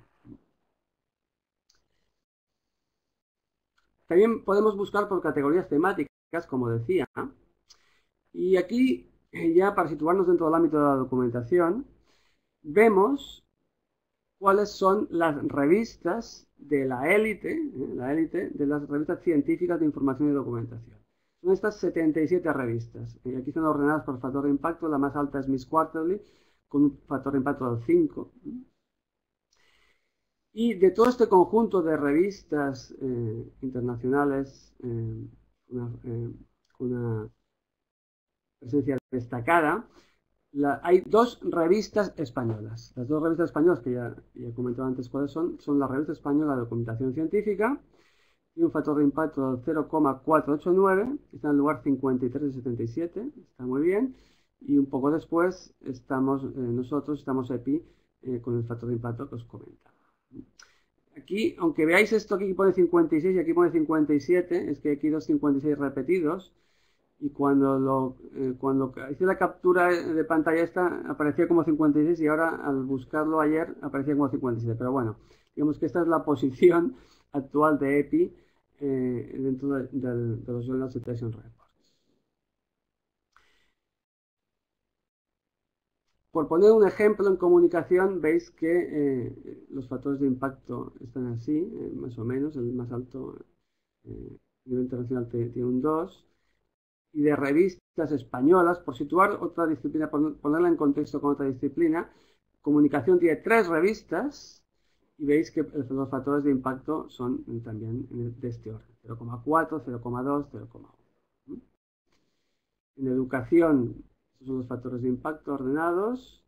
También podemos buscar por categorías temáticas, como decía. Y aquí, ya para situarnos dentro del ámbito de la documentación, vemos cuáles son las revistas de la élite, ¿eh? la élite de las revistas científicas de información y documentación. Son estas setenta y siete revistas. Y aquí están ordenadas por factor de impacto. La más alta es Miss Quarterly, con un factor de impacto del cinco. Y de todo este conjunto de revistas eh, internacionales, eh, una, eh, una presencia destacada, la, hay dos revistas españolas. Las dos revistas españolas, que ya, ya he comentado antes cuáles son, son la revista española de documentación científica, y un factor de impacto de cero coma cuatrocientos ochenta y nueve, está en el lugar cincuenta y tres de setenta y siete, está muy bien, y un poco después estamos eh, nosotros, estamos E P I, eh, con el factor de impacto que os comentaba. Aquí, aunque veáis esto, aquí pone cincuenta y seis y aquí pone cincuenta y siete, es que aquí hay dos cincuenta y seis repetidos, y cuando, lo, eh, cuando hice la captura de pantalla esta, aparecía como cincuenta y seis, y ahora al buscarlo ayer aparecía como cincuenta y siete, pero bueno, digamos que esta es la posición actual de E P I eh, dentro de, de, de los Journal Citation Reports. Por poner un ejemplo en comunicación, veis que eh, los factores de impacto están así, eh, más o menos, el más alto eh, a nivel internacional tiene un dos, y de revistas españolas, por situar otra disciplina, ponerla en contexto con otra disciplina, comunicación tiene tres revistas, y veis que los factores de impacto son también de este orden, cero coma cuatro, cero coma dos, cero coma uno. En educación, estos son los factores de impacto ordenados.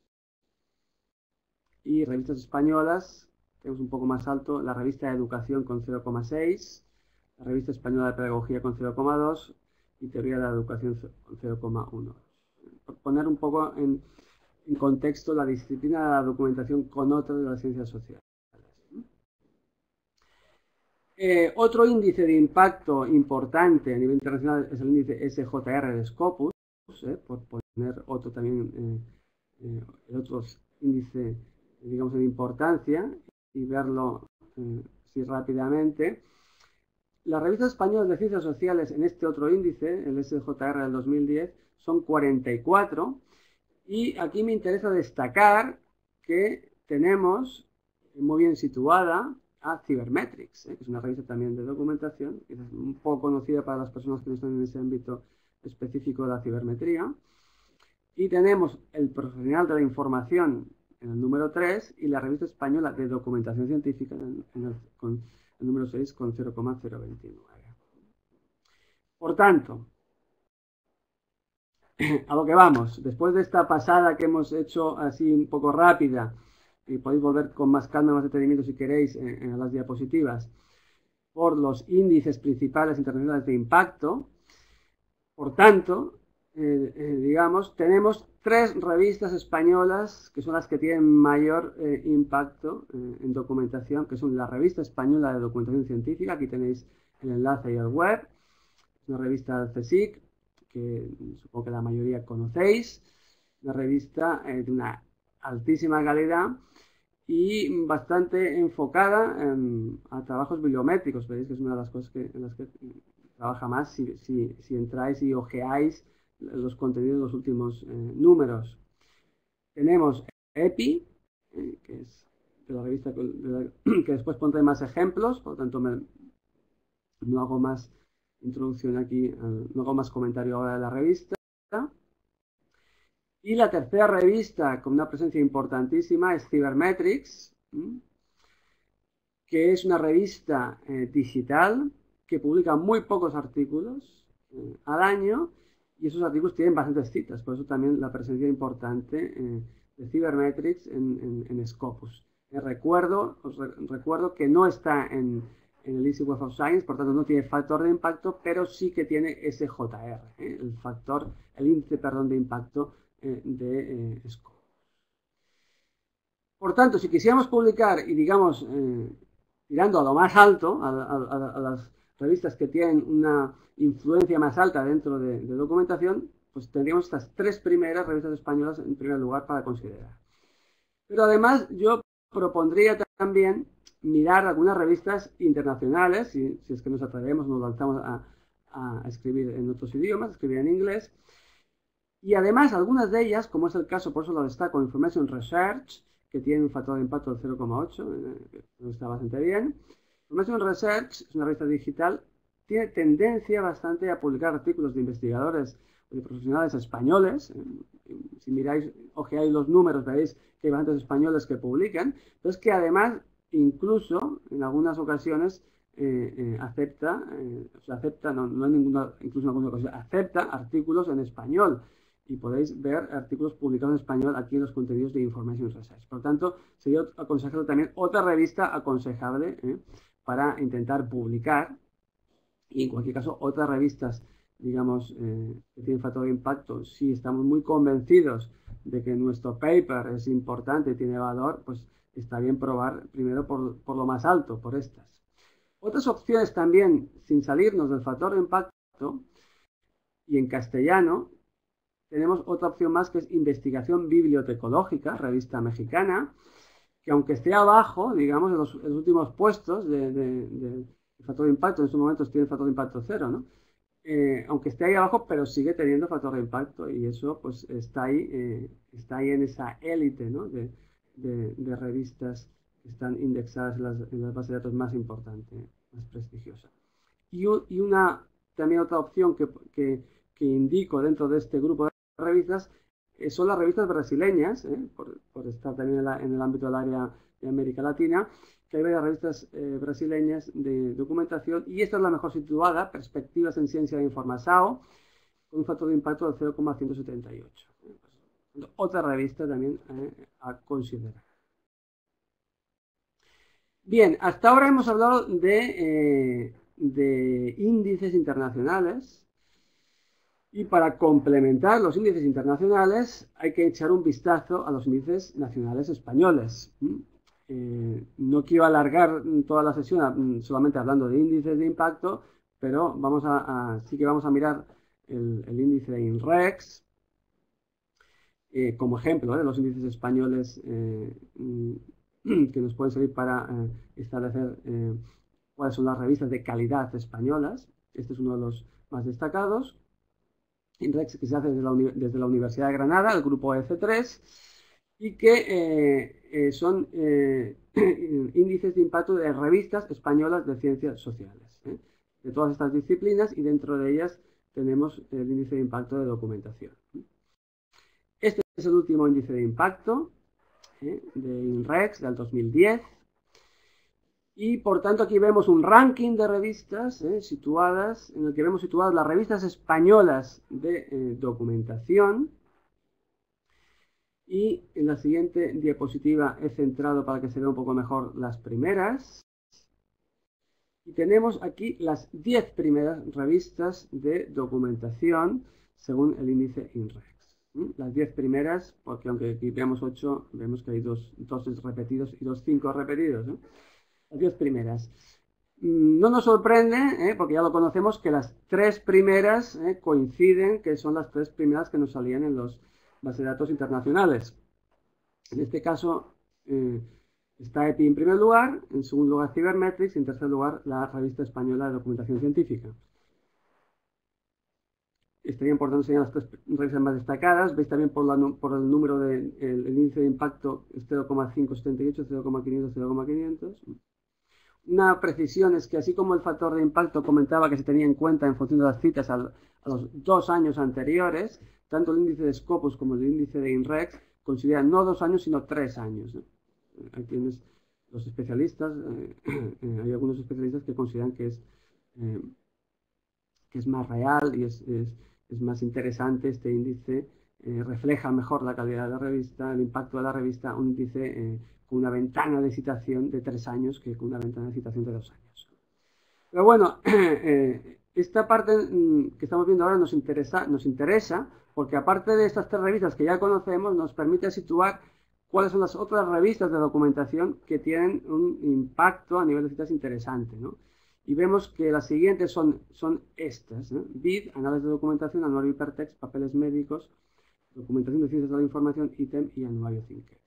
Y revistas españolas, tenemos un poco más alto, la revista de educación con cero coma seis, la revista española de pedagogía con cero coma dos y teoría de la educación con cero coma uno. Por poner un poco en, en contexto la disciplina de la documentación con otra de las ciencias sociales. Eh, otro índice de impacto importante a nivel internacional es el índice S J R de Scopus, eh, por poner otro también, eh, eh, el otro índice, digamos, de importancia, y verlo eh, así rápidamente. Las revistas españolas de ciencias sociales en este otro índice, el S J R del dos mil diez, son cuarenta y cuatro, y aquí me interesa destacar que tenemos muy bien situada a Cybermetrics, ¿eh? que es una revista también de documentación, que es un poco conocida para las personas que no están en ese ámbito específico de la cibermetría. Y tenemos el profesional de la información en el número tres y la revista española de documentación científica en el, con el número seis con cero coma cero veintinueve. Por tanto, a lo que vamos, después de esta pasada que hemos hecho así un poco rápida, y podéis volver con más calma, más detenimiento si queréis en, en las diapositivas, por los índices principales internacionales de impacto. Por tanto, eh, eh, digamos, tenemos tres revistas españolas que son las que tienen mayor eh, impacto eh, en documentación, que son la Revista Española de Documentación Científica, aquí tenéis el enlace y el web, es una revista del C S I C, que supongo que la mayoría conocéis, una revista eh, de una altísima calidad y bastante enfocada en, a trabajos bibliométricos. Veréis que es una de las cosas que, en las que trabaja más si, si, si entráis y ojeáis los contenidos de los últimos eh, números. Tenemos EPI, eh, que es de la revista de la, que después pondré más ejemplos, por lo tanto me, no hago más introducción aquí, no hago más comentario ahora de la revista. Y la tercera revista con una presencia importantísima es Cybermetrics, que es una revista eh, digital que publica muy pocos artículos eh, al año, y esos artículos tienen bastantes citas, por eso también la presencia importante eh, de Cybermetrics en, en, en Scopus. Eh, recuerdo, os re recuerdo que no está en, en el Easy Web of Science, por tanto no tiene factor de impacto, pero sí que tiene S J R, eh, el factor, el índice, perdón, de impacto eh, de eh, Scopus. Por tanto, si quisiéramos publicar y digamos eh, tirando a lo más alto, a, a, a las revistas que tienen una influencia más alta dentro de, de documentación, pues tendríamos estas tres primeras revistas españolas en primer lugar para considerar. Pero además yo propondría también mirar algunas revistas internacionales, si, si es que nos atrevemos, nos lanzamos a, a escribir en otros idiomas, escribir en inglés, y además algunas de ellas, como es el caso, por eso lo destaco, Information Research, que tiene un factor de impacto del cero coma ocho, eh, está bastante bien. Information Research es una revista digital, tiene tendencia bastante a publicar artículos de investigadores o de profesionales españoles. Eh, si miráis, ojeáis los números, veréis que hay bastantes españoles que publican, pero es que además, incluso, en algunas ocasiones, eh, eh, acepta, eh, o sea, acepta, no, no hay ninguna, incluso en alguna ocasión, acepta artículos en español. Y podéis ver artículos publicados en español aquí en los contenidos de Information Research. Por lo tanto, sería aconsejable también otra revista aconsejable ¿eh? para intentar publicar. Y en cualquier caso, otras revistas, digamos, eh, que tienen factor de impacto, si estamos muy convencidos de que nuestro paper es importante y tiene valor, pues está bien probar primero por, por lo más alto, por estas. Otras opciones también, sin salirnos del factor de impacto, y en castellano, tenemos otra opción más que es Investigación Bibliotecológica, revista mexicana, que aunque esté abajo, digamos, en los, en los últimos puestos de, de, de, de factor de impacto, en estos momentos tiene factor de impacto cero, ¿no? Eh, aunque esté ahí abajo, pero sigue teniendo factor de impacto y eso pues está ahí, eh, está ahí en esa élite, ¿no? de, de, de revistas que están indexadas en las, en las bases de datos más importantes, más prestigiosas. Y, y una, también otra opción que, que, que indico dentro de este grupo de revistas eh, son las revistas brasileñas, eh, por, por estar también en, la, en el ámbito del área de América Latina, que hay varias revistas eh, brasileñas de documentación, y esta es la mejor situada, Perspectivas en Ciencia de Información, con un factor de impacto del cero coma ciento setenta y ocho. Otra revista también eh, a considerar. Bien, hasta ahora hemos hablado de, eh, de índices internacionales, y para complementar los índices internacionales hay que echar un vistazo a los índices nacionales españoles. Eh, no quiero alargar toda la sesión solamente hablando de índices de impacto, pero vamos a, a sí que vamos a mirar el, el índice de INREX eh, como ejemplo de los índices españoles eh, que nos pueden servir para eh, establecer eh, cuáles son las revistas de calidad españolas. Este es uno de los más destacados. INREX, que se hace desde la, desde la Universidad de Granada, el grupo E C tres, y que eh, eh, son eh, índices de impacto de revistas españolas de ciencias sociales, ¿eh? de todas estas disciplinas, y dentro de ellas tenemos el índice de impacto de documentación. Este es el último índice de impacto ¿eh? de INREX del dos mil diez. Y por tanto aquí vemos un ranking de revistas eh, situadas, en el que vemos situadas las revistas españolas de eh, documentación. Y en la siguiente diapositiva he centrado para que se vea un poco mejor las primeras. Y tenemos aquí las diez primeras revistas de documentación según el índice INREX. ¿Mm? Las diez primeras, porque aunque aquí veamos ocho, vemos que hay dos, dos repetidos y dos cinco repetidos, ¿no? Las diez primeras. No nos sorprende, ¿eh? porque ya lo conocemos, que las tres primeras ¿eh? coinciden, que son las tres primeras que nos salían en los bases de datos internacionales. En este caso eh, está EPI en primer lugar, en segundo lugar Cybermetrics y en tercer lugar la revista española de documentación científica. estarían por tanto serían las tres revistas más destacadas. Veis también por, la, por el número de el, el índice de impacto es cero coma quinientos setenta y ocho, cero coma quinientos, cero coma quinientos. Una precisión es que así como el factor de impacto comentaba que se tenía en cuenta en función de las citas a, a los dos años anteriores, tanto el índice de Scopus como el índice de INREX consideran no dos años sino tres años. ¿eh? Ahí tienes los especialistas, eh, eh, hay algunos especialistas que consideran que es, eh, que es más real y es, es, es más interesante este índice, eh, refleja mejor la calidad de la revista, el impacto de la revista, un índice eh, con una ventana de citación de tres años que con una ventana de citación de dos años. Pero bueno, eh, esta parte que estamos viendo ahora nos interesa, nos interesa porque aparte de estas tres revistas que ya conocemos, nos permite situar cuáles son las otras revistas de documentación que tienen un impacto a nivel de citas interesante, ¿no? Y vemos que las siguientes son, son estas, ¿no? B I D, Análisis de Documentación, Anuario Hypertext, Papeles Médicos, Documentación de Ciencias de la Información, ITEM y Anuario ThinKepi.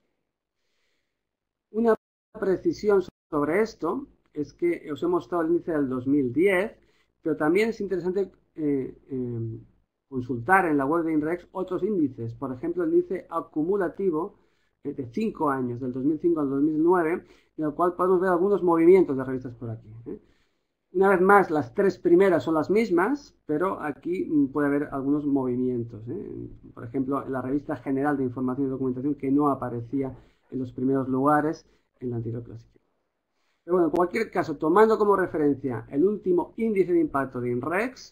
Una precisión sobre esto es que os he mostrado el índice del dos mil diez, pero también es interesante eh, eh, consultar en la web de INREX otros índices, por ejemplo el índice acumulativo eh, de cinco años, del dos mil cinco al dos mil nueve, en el cual podemos ver algunos movimientos de revistas por aquí. ¿eh? Una vez más, las tres primeras son las mismas, pero aquí puede haber algunos movimientos. ¿eh? Por ejemplo, en la revista General de Información y Documentación, que no aparecía en los primeros lugares en la anterior clasificación. Pero bueno, en cualquier caso, tomando como referencia el último índice de impacto de INREX,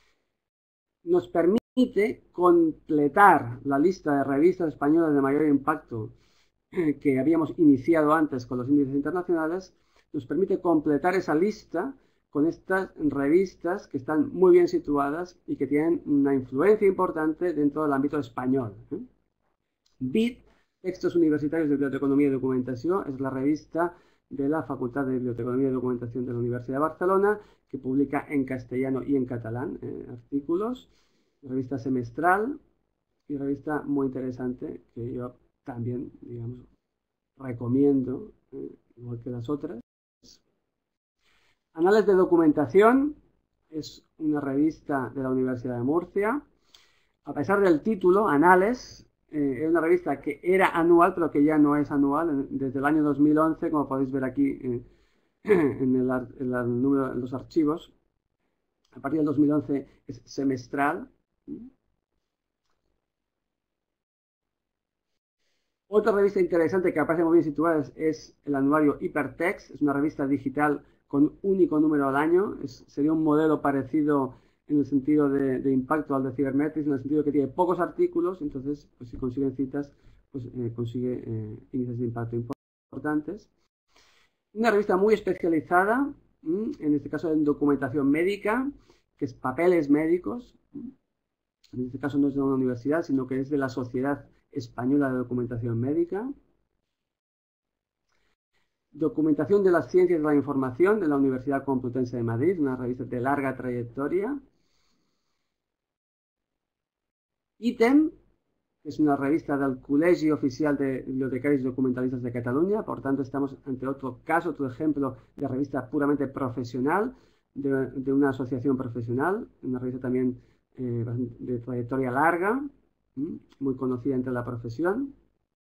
nos permite completar la lista de revistas españolas de mayor impacto que habíamos iniciado antes con los índices internacionales, nos permite completar esa lista con estas revistas que están muy bien situadas y que tienen una influencia importante dentro del ámbito español. ¿eh? B I D, Textos Universitarios de Biblioteconomía y Documentación, es la revista de la Facultad de Biblioteconomía y Documentación de la Universidad de Barcelona, que publica en castellano y en catalán eh, artículos. Revista semestral y revista muy interesante que yo también, digamos, recomiendo, eh, igual que las otras. Anales de Documentación es una revista de la Universidad de Murcia. A pesar del título, Anales, eh, es una revista que era anual, pero que ya no es anual, desde el año dos mil once, como podéis ver aquí eh, en, el, en, el número, en los archivos. A partir del dos mil once es semestral. Otra revista interesante que aparece muy bien situada es, es el anuario Hypertext, es una revista digital con un único número al año, es, sería un modelo parecido en el sentido de, de impacto al de Cybermetrics, en el sentido que tiene pocos artículos, entonces pues, si consiguen citas, pues eh, consigue eh, índices de impacto importantes. Una revista muy especializada, ¿m? en este caso en documentación médica, que es Papeles Médicos. En este caso no es de una universidad, sino que es de la Sociedad Española de Documentación Médica. Documentación de las Ciencias de la Información de la Universidad Complutense de Madrid, una revista de larga trayectoria. ITEM, que es una revista del Col·legi Oficial de Bibliotecaris y Documentalistas de Cataluña, por tanto estamos ante otro caso, otro ejemplo de revista puramente profesional, de, de una asociación profesional, una revista también eh, de trayectoria larga, muy conocida entre la profesión.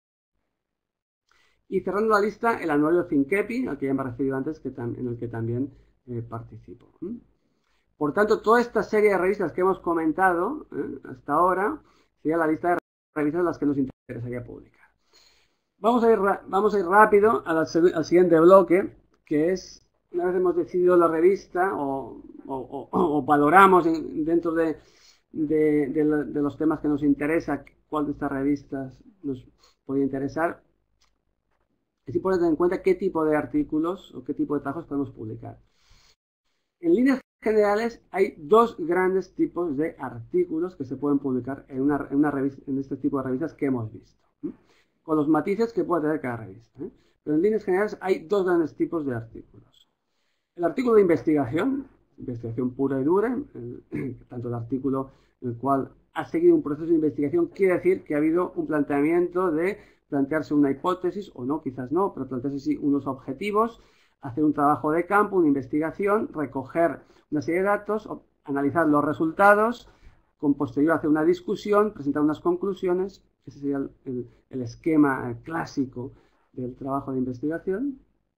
Y cerrando la lista, el anuario ThinKepi, al que ya me he referido antes, que en el que también eh, participo. Por tanto, toda esta serie de revistas que hemos comentado eh, hasta ahora, sería la lista de revistas en las que nos interesaría publicar. Vamos a ir, vamos a ir rápido al, al siguiente bloque, que es, una vez hemos decidido la revista o, o, o, o valoramos en, dentro de, de, de, de los temas que nos interesa, cuál de estas revistas nos podría interesar, es importante tener en cuenta qué tipo de artículos o qué tipo de trabajos podemos publicar. En líneas generales hay dos grandes tipos de artículos que se pueden publicar en, una, en, una revista, en este tipo de revistas que hemos visto, ¿eh? con los matices que puede tener cada revista. ¿eh? Pero en líneas generales hay dos grandes tipos de artículos. El artículo de investigación, investigación pura y dura, el, tanto el artículo en el cual ha seguido un proceso de investigación quiere decir que ha habido un planteamiento de plantearse una hipótesis, o no, quizás no, pero plantearse sí unos objetivos, hacer un trabajo de campo, una investigación, recoger una serie de datos, analizar los resultados, con posterior hacer una discusión, presentar unas conclusiones. Ese sería el, el, el esquema clásico del trabajo de investigación.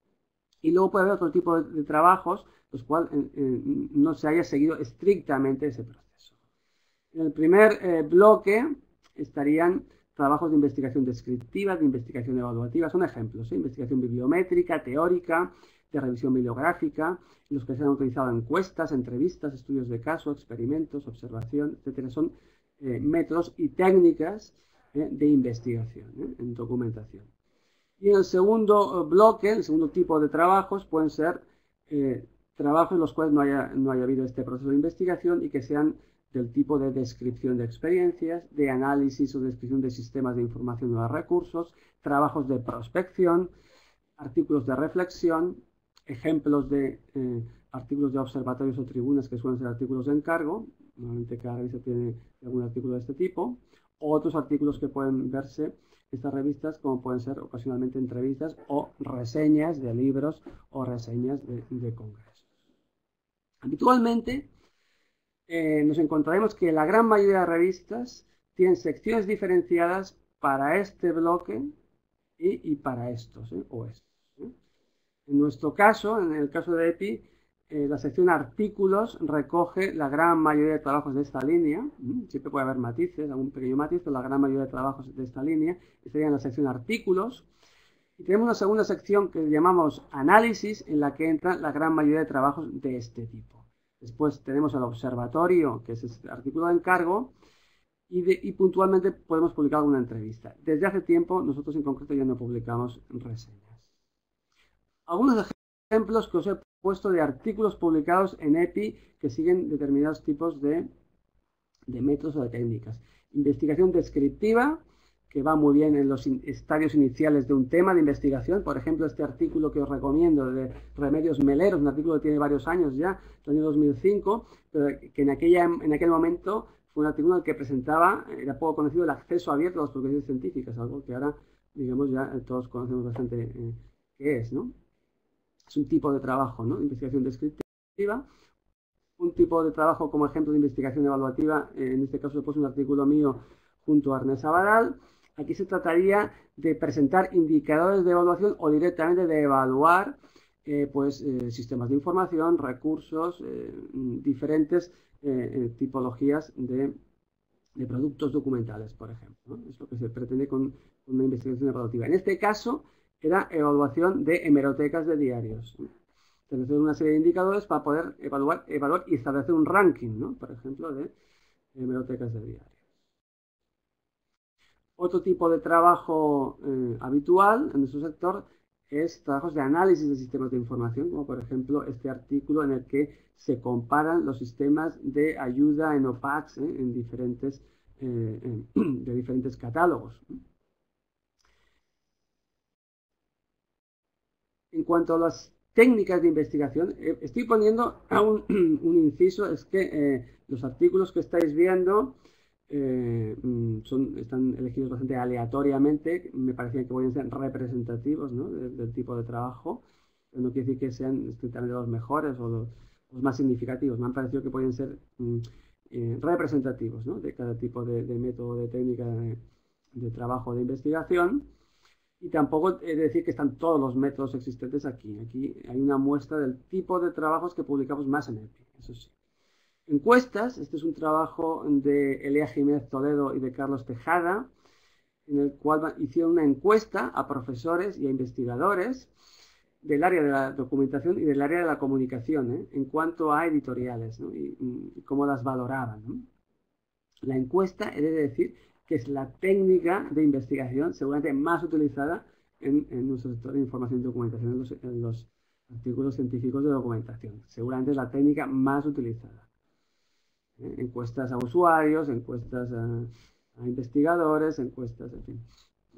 Y luego puede haber otro tipo de, de trabajos, los cuales eh, eh, no se haya seguido estrictamente ese proceso. En el primer eh, bloque estarían trabajos de investigación descriptiva, de investigación evaluativa, son ejemplos, ¿eh? Investigación bibliométrica, teórica, de revisión bibliográfica, en los que se han utilizado encuestas, entrevistas, estudios de caso, experimentos, observación, etcétera. Son eh, métodos y técnicas eh, de investigación, ¿eh? en documentación. Y en el segundo bloque, el segundo tipo de trabajos, pueden ser eh, trabajos en los cuales no haya, no haya habido este proceso de investigación y que sean del tipo de descripción de experiencias, de análisis o descripción de sistemas de información o de recursos, trabajos de prospección, artículos de reflexión, ejemplos de eh, artículos de observatorios o tribunas que suelen ser artículos de encargo, normalmente cada revista tiene algún artículo de este tipo, o otros artículos que pueden verse estas revistas, como pueden ser ocasionalmente entrevistas o reseñas de libros o reseñas de, de congresos. Habitualmente eh, nos encontraremos que la gran mayoría de revistas tienen secciones diferenciadas para este bloque y, y para estos, ¿eh? o estos. ¿eh? En nuestro caso, en el caso de EPI, Eh, la sección artículos recoge la gran mayoría de trabajos de esta línea. Siempre puede haber matices, algún pequeño matiz, pero la gran mayoría de trabajos de esta línea estaría en la sección artículos. Y tenemos una segunda sección que llamamos análisis, en la que entra la gran mayoría de trabajos de este tipo. Después tenemos el observatorio, que es este artículo de encargo, y, de, y puntualmente podemos publicar alguna entrevista. Desde hace tiempo, nosotros en concreto ya no publicamos reseñas. Algunos ejemplos que os he puesto de artículos publicados en EPI que siguen determinados tipos de, de métodos o de técnicas. Investigación descriptiva, que va muy bien en los in, estadios iniciales de un tema de investigación. Por ejemplo, este artículo que os recomiendo de Remedios Meleros, un artículo que tiene varios años ya, del año dos mil cinco, pero que en, aquella, en aquel momento fue un artículo que presentaba, era poco conocido, el acceso abierto a las publicaciones científicas, algo que ahora, digamos, ya todos conocemos bastante eh, qué es, ¿no? Es un tipo de trabajo, ¿no? Investigación descriptiva. Un tipo de trabajo como ejemplo de investigación evaluativa, eh, en este caso he puesto un artículo mío junto a Ernest Abadal. Aquí se trataría de presentar indicadores de evaluación o directamente de evaluar eh, pues, eh, sistemas de información, recursos, eh, diferentes eh, tipologías de, de productos documentales, por ejemplo, ¿no? Es lo que se pretende con, con una investigación evaluativa. En este caso, era evaluación de hemerotecas de diarios. Establecer una serie de indicadores para poder evaluar, evaluar y establecer un ranking, ¿no? Por ejemplo, de hemerotecas de diarios. Otro tipo de trabajo eh, habitual en nuestro sector es trabajos de análisis de sistemas de información, como por ejemplo este artículo en el que se comparan los sistemas de ayuda en OPACs ¿eh? en diferentes, eh, de diferentes catálogos. En cuanto a las técnicas de investigación, eh, estoy poniendo un, un inciso, es que eh, los artículos que estáis viendo eh, son, están elegidos bastante aleatoriamente, me parecía que podían ser representativos, ¿no? del, del tipo de trabajo, pero no quiere decir que sean estrictamente los mejores o los, los más significativos, me han parecido que podían ser mm, eh, representativos, ¿no? de cada tipo de, de método, de técnica de, de trabajo de investigación. Y tampoco he de decir que están todos los métodos existentes aquí. Aquí hay una muestra del tipo de trabajos que publicamos más en EPI, eso sí. Encuestas, este es un trabajo de Elea Jiménez Toledo y de Carlos Tejada, en el cual hicieron una encuesta a profesores y a investigadores del área de la documentación y del área de la comunicación, ¿eh? en cuanto a editoriales, ¿no? y, y cómo las valoraban, ¿no? La encuesta, he de decir, que es la técnica de investigación seguramente más utilizada en, en nuestro sector de información y documentación, en los, en los artículos científicos de documentación. Seguramente es la técnica más utilizada. ¿Eh? Encuestas a usuarios, encuestas a, a investigadores, encuestas, en fin.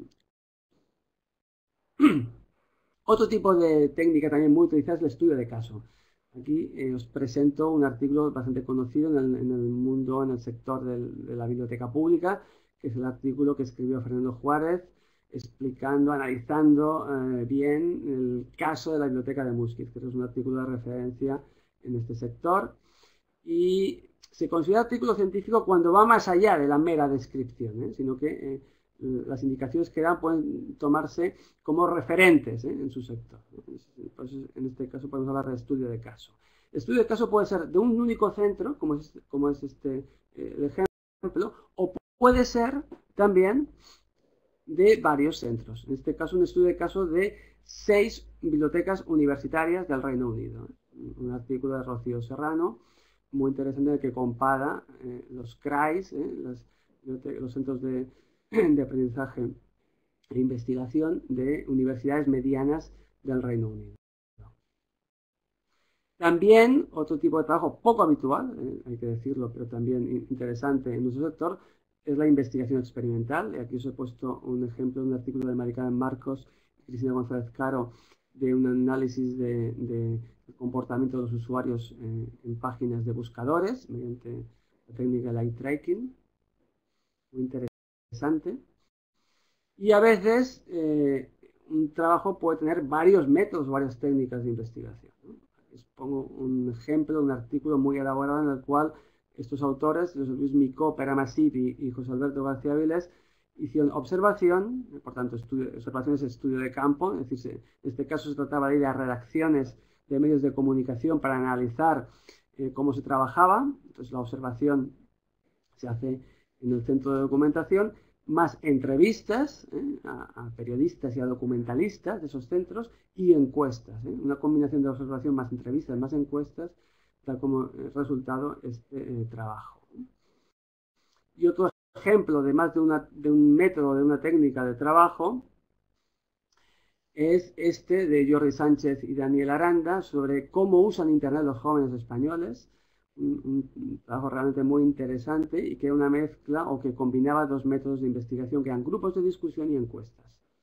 Otro tipo de técnica también muy utilizada es el estudio de caso. Aquí eh, os presento un artículo bastante conocido en el, en el mundo, en el sector del, de la biblioteca pública, que es el artículo que escribió Fernando Juárez, explicando, analizando eh, bien el caso de la biblioteca de Múzquiz, que es un artículo de referencia en este sector. Y se considera artículo científico cuando va más allá de la mera descripción, ¿eh? Sino que eh, las indicaciones que dan pueden tomarse como referentes, ¿eh? En su sector, ¿no? Por eso, en este caso podemos hablar de estudio de caso. El estudio de caso puede ser de un único centro, como es, como es este eh, el ejemplo, o puede ser también de varios centros. En este caso, un estudio de caso de seis bibliotecas universitarias del Reino Unido. Un artículo de Rocío Serrano, muy interesante, que compara eh, los C R A Is, eh, los, los centros de, de aprendizaje e investigación de universidades medianas del Reino Unido. También, otro tipo de trabajo poco habitual, eh, hay que decirlo, pero también interesante en nuestro sector, es la investigación experimental. Y aquí os he puesto un ejemplo de un artículo de Maricarmen Marcos y Cristina González Caro de un análisis de, de comportamiento de los usuarios eh, en páginas de buscadores mediante la técnica del eye tracking. Muy interesante. Y a veces eh, un trabajo puede tener varios métodos, varias técnicas de investigación, ¿no? Les pongo un ejemplo de un artículo muy elaborado en el cual estos autores, Luis Micó, Pere Masip y, y José Alberto García Viles, hicieron observación, por tanto, estudio, observaciones de estudio de campo, es decir, en este caso se trataba de ir a redacciones de medios de comunicación para analizar eh, cómo se trabajaba. Entonces, la observación se hace en el centro de documentación, más entrevistas ¿eh? a, a periodistas y a documentalistas de esos centros y encuestas, ¿eh? Una combinación de observación más entrevistas, más encuestas, da como resultado este eh, trabajo. Y otro ejemplo de más de, una, de un método, de una técnica de trabajo, es este de Jordi Sánchez y Daniel Aranda sobre cómo usan Internet los jóvenes españoles. Un, un trabajo realmente muy interesante y que era una mezcla o que combinaba dos métodos de investigación que eran grupos de discusión y encuestas.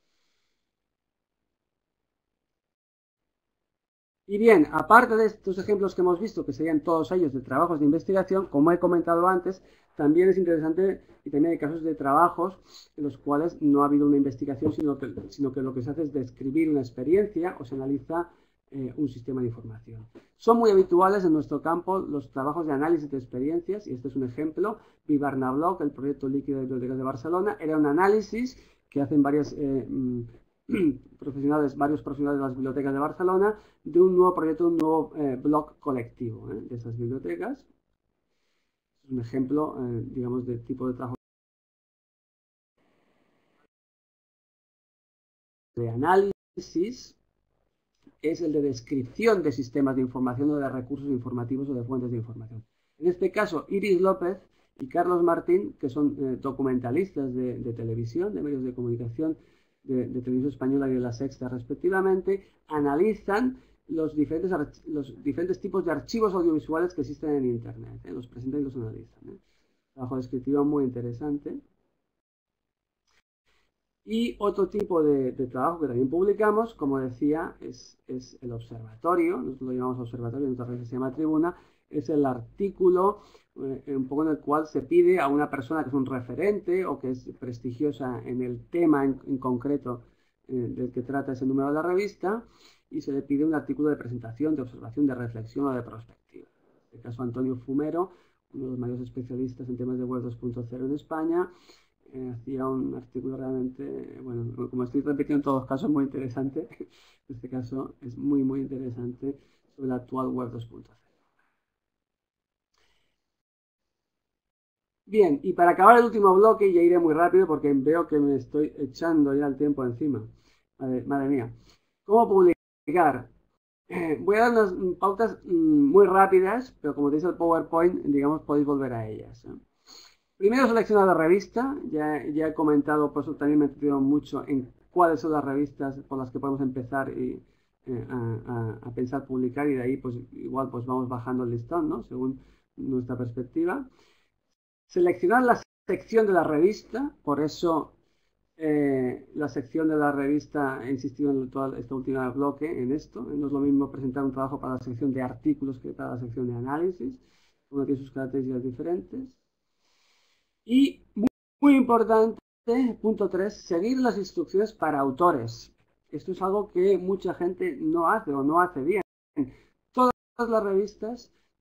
Y bien, aparte de estos ejemplos que hemos visto, que serían todos ellos de trabajos de investigación, como he comentado antes, también es interesante y también hay casos de trabajos en los cuales no ha habido una investigación, sino que, sino que lo que se hace es describir una experiencia o se analiza eh, un sistema de información. Son muy habituales en nuestro campo los trabajos de análisis de experiencias, y este es un ejemplo. Vivarnablog, el proyecto líquido de bibliotecas de Barcelona, era un análisis que hacen varias... Eh, profesionales, varios profesionales de las bibliotecas de Barcelona, de un nuevo proyecto, un nuevo eh, blog colectivo ¿eh? de esas bibliotecas. Es un ejemplo, eh, digamos, de tipo de trabajo de análisis, es el de descripción de sistemas de información o de recursos informativos o de fuentes de información. En este caso, Iris López y Carlos Martín, que son eh, documentalistas de, de televisión, de medios de comunicación, De, de Televisión Española y de La Sexta respectivamente, analizan los diferentes, los diferentes tipos de archivos audiovisuales que existen en Internet, ¿eh? Los presentan y los analizan, ¿eh? Trabajo descriptivo muy interesante. Y otro tipo de, de trabajo que también publicamos, como decía, es, es el observatorio. Nosotros lo llamamos observatorio, en otra vez se llama tribuna. Es el artículo eh, un poco en el cual se pide a una persona que es un referente o que es prestigiosa en el tema en, en concreto eh, del que trata ese número de la revista, y se le pide un artículo de presentación, de observación, de reflexión o de perspectiva. En este caso, Antonio Fumero, uno de los mayores especialistas en temas de web dos punto cero en España, eh, hacía un artículo realmente, bueno, como estoy repitiendo en todos los casos, muy interesante. En este caso es muy, muy interesante sobre la actual web dos punto cero. Bien, y para acabar el último bloque, ya iré muy rápido porque veo que me estoy echando ya el tiempo encima. Madre, madre mía. ¿Cómo publicar? Eh, voy a dar unas pautas mm, muy rápidas, pero como dice el PowerPoint, digamos, podéis volver a ellas, ¿eh? Primero, seleccionar la revista. Ya, ya he comentado, por eso también me he metido mucho en cuáles son las revistas por las que podemos empezar y, eh, a, a, a pensar publicar, y de ahí, pues igual, pues vamos bajando el listón, ¿no? Según nuestra perspectiva. Seleccionar la sección de la revista, por eso eh, la sección de la revista, he insistido en todo este último bloque en esto. No es lo mismo presentar un trabajo para la sección de artículos que para la sección de análisis. Uno tiene sus características diferentes. Y muy, muy importante, punto tres, seguir las instrucciones para autores. Esto es algo que mucha gente no hace o no hace bien. Todas las revistas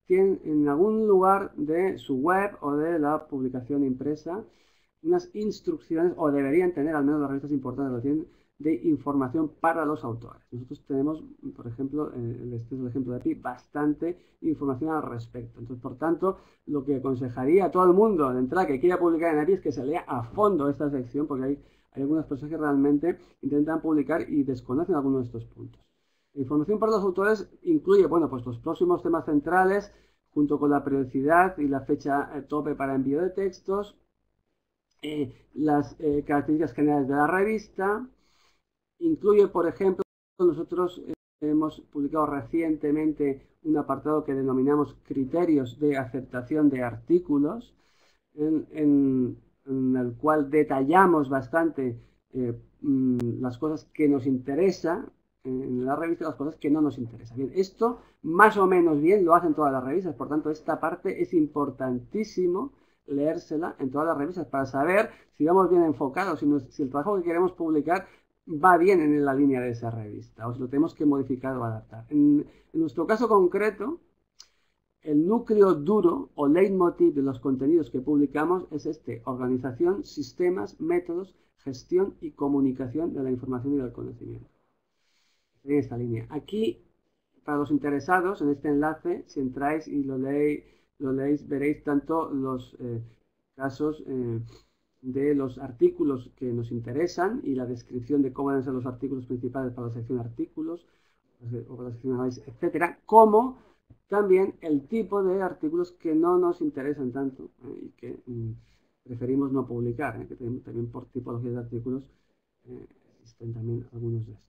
tienen en algún lugar de su web o de la publicación impresa unas instrucciones, o deberían tener, al menos las revistas importantes lo tienen, de información para los autores. Nosotros tenemos, por ejemplo, eh, este es el ejemplo de aquí, bastante información al respecto. Entonces, por tanto, lo que aconsejaría a todo el mundo de entrada que quiera publicar en EPI es que se lea a fondo esta sección, porque hay, hay algunas personas que realmente intentan publicar y desconocen algunos de estos puntos. La información para los autores incluye, bueno, pues los próximos temas centrales, junto con la periodicidad y la fecha eh, tope para envío de textos, eh, las eh, características generales de la revista. Incluye, por ejemplo, nosotros eh, hemos publicado recientemente un apartado que denominamos criterios de aceptación de artículos, en, en, en el cual detallamos bastante eh, mm, las cosas que nos interesan en la revista y las cosas que no nos interesan. Bien, esto más o menos bien lo hacen todas las revistas, por tanto esta parte es importantísimo leérsela en todas las revistas para saber si vamos bien enfocados, si, nos, si el trabajo que queremos publicar va bien en la línea de esa revista o si lo tenemos que modificar o adaptar. En, en nuestro caso concreto, el núcleo duro o leitmotiv de los contenidos que publicamos es este: organización, sistemas, métodos, gestión y comunicación de la información y del conocimiento. En esta línea. Aquí, para los interesados, en este enlace, si entráis y lo leéis, lo leéis veréis tanto los eh, casos eh, de los artículos que nos interesan y la descripción de cómo deben ser los artículos principales para la sección artículos, o para la sección análisis, etcétera, como también el tipo de artículos que no nos interesan tanto eh, y que mm, preferimos no publicar, eh, que también, también por tipología de artículos eh, existen también algunos de estos.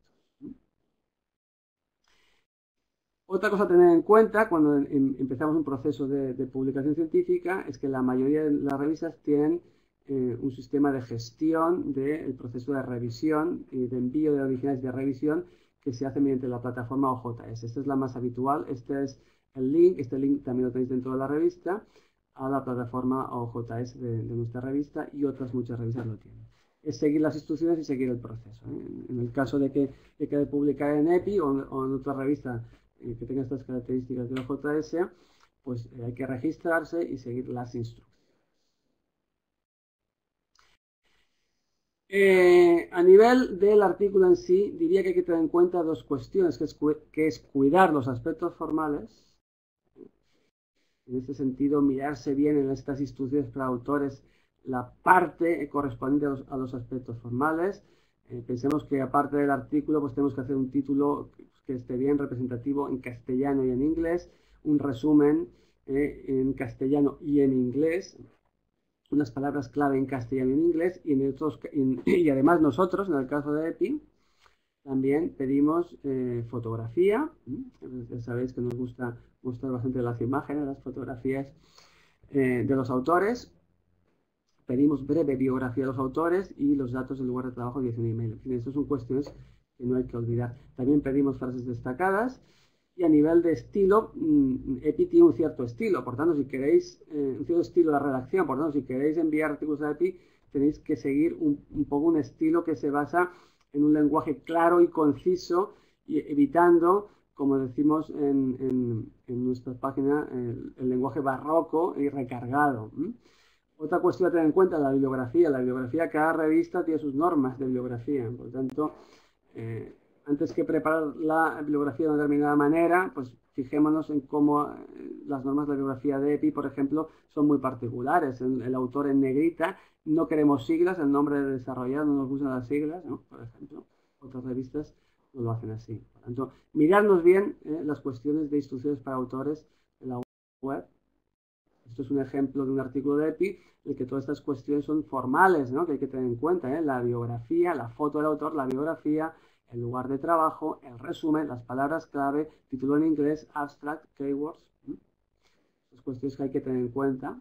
Otra cosa a tener en cuenta cuando em, empezamos un proceso de, de publicación científica es que la mayoría de las revistas tienen eh, un sistema de gestión del proceso de revisión y de envío de originales de revisión que se hace mediante la plataforma O J S. Esta es la más habitual, este es el link, este link también lo tenéis dentro de la revista, a la plataforma O J S de, de nuestra revista, y otras muchas revistas lo tienen. Es seguir las instrucciones y seguir el proceso. ¿eh? En el caso de que, de que publicar en EPI o, o en otra revista eh, que tenga estas características de O J S, pues eh, hay que registrarse y seguir las instrucciones. Eh, a nivel del artículo en sí, diría que hay que tener en cuenta dos cuestiones, que es, que es cuidar los aspectos formales. En este sentido, mirarse bien en estas instrucciones para autores la parte correspondiente a los, a los aspectos formales. Eh, pensemos que aparte del artículo, pues tenemos que hacer un título que, que esté bien representativo en castellano y en inglés, un resumen eh, en castellano y en inglés, unas palabras clave en castellano y en inglés, y, en otros, en, y además nosotros, en el caso de EPI, también pedimos eh, fotografía. Ya sabéis que nos gusta mostrar bastante las imágenes, las fotografías eh, de los autores. Pedimos breve biografía de los autores y los datos del lugar de trabajo, dirección y email. En fin, estas son cuestiones que no hay que olvidar. También pedimos frases destacadas. Y a nivel de estilo, mmm, EPI tiene un cierto estilo. Por tanto, si queréis, eh, un cierto estilo de redacción, por tanto, si queréis enviar artículos a EPI, tenéis que seguir un, un poco un estilo que se basa en un lenguaje claro y conciso, y evitando, como decimos en, en, en nuestra página, el, el lenguaje barroco y recargado. ¿Mm? Otra cuestión a tener en cuenta es la bibliografía. La bibliografía, cada revista tiene sus normas de bibliografía. Por tanto, eh, antes que preparar la bibliografía de una determinada manera, pues fijémonos en cómo eh, las normas de la bibliografía de EPI, por ejemplo, son muy particulares. El, el autor en negrita, no queremos siglas, el nombre de desarrollado, no nos gustan las siglas, ¿no? Por ejemplo, otras revistas no lo hacen así. Por tanto, mirarnos bien eh, las cuestiones de instrucciones para autores en la web. Esto es un ejemplo de un artículo de EPI en el que todas estas cuestiones son formales, ¿no? Que hay que tener en cuenta, ¿eh? La biografía, la foto del autor, la biografía, el lugar de trabajo, el resumen, las palabras clave, título en inglés, abstract, keywords. ¿eh? Las cuestiones que hay que tener en cuenta.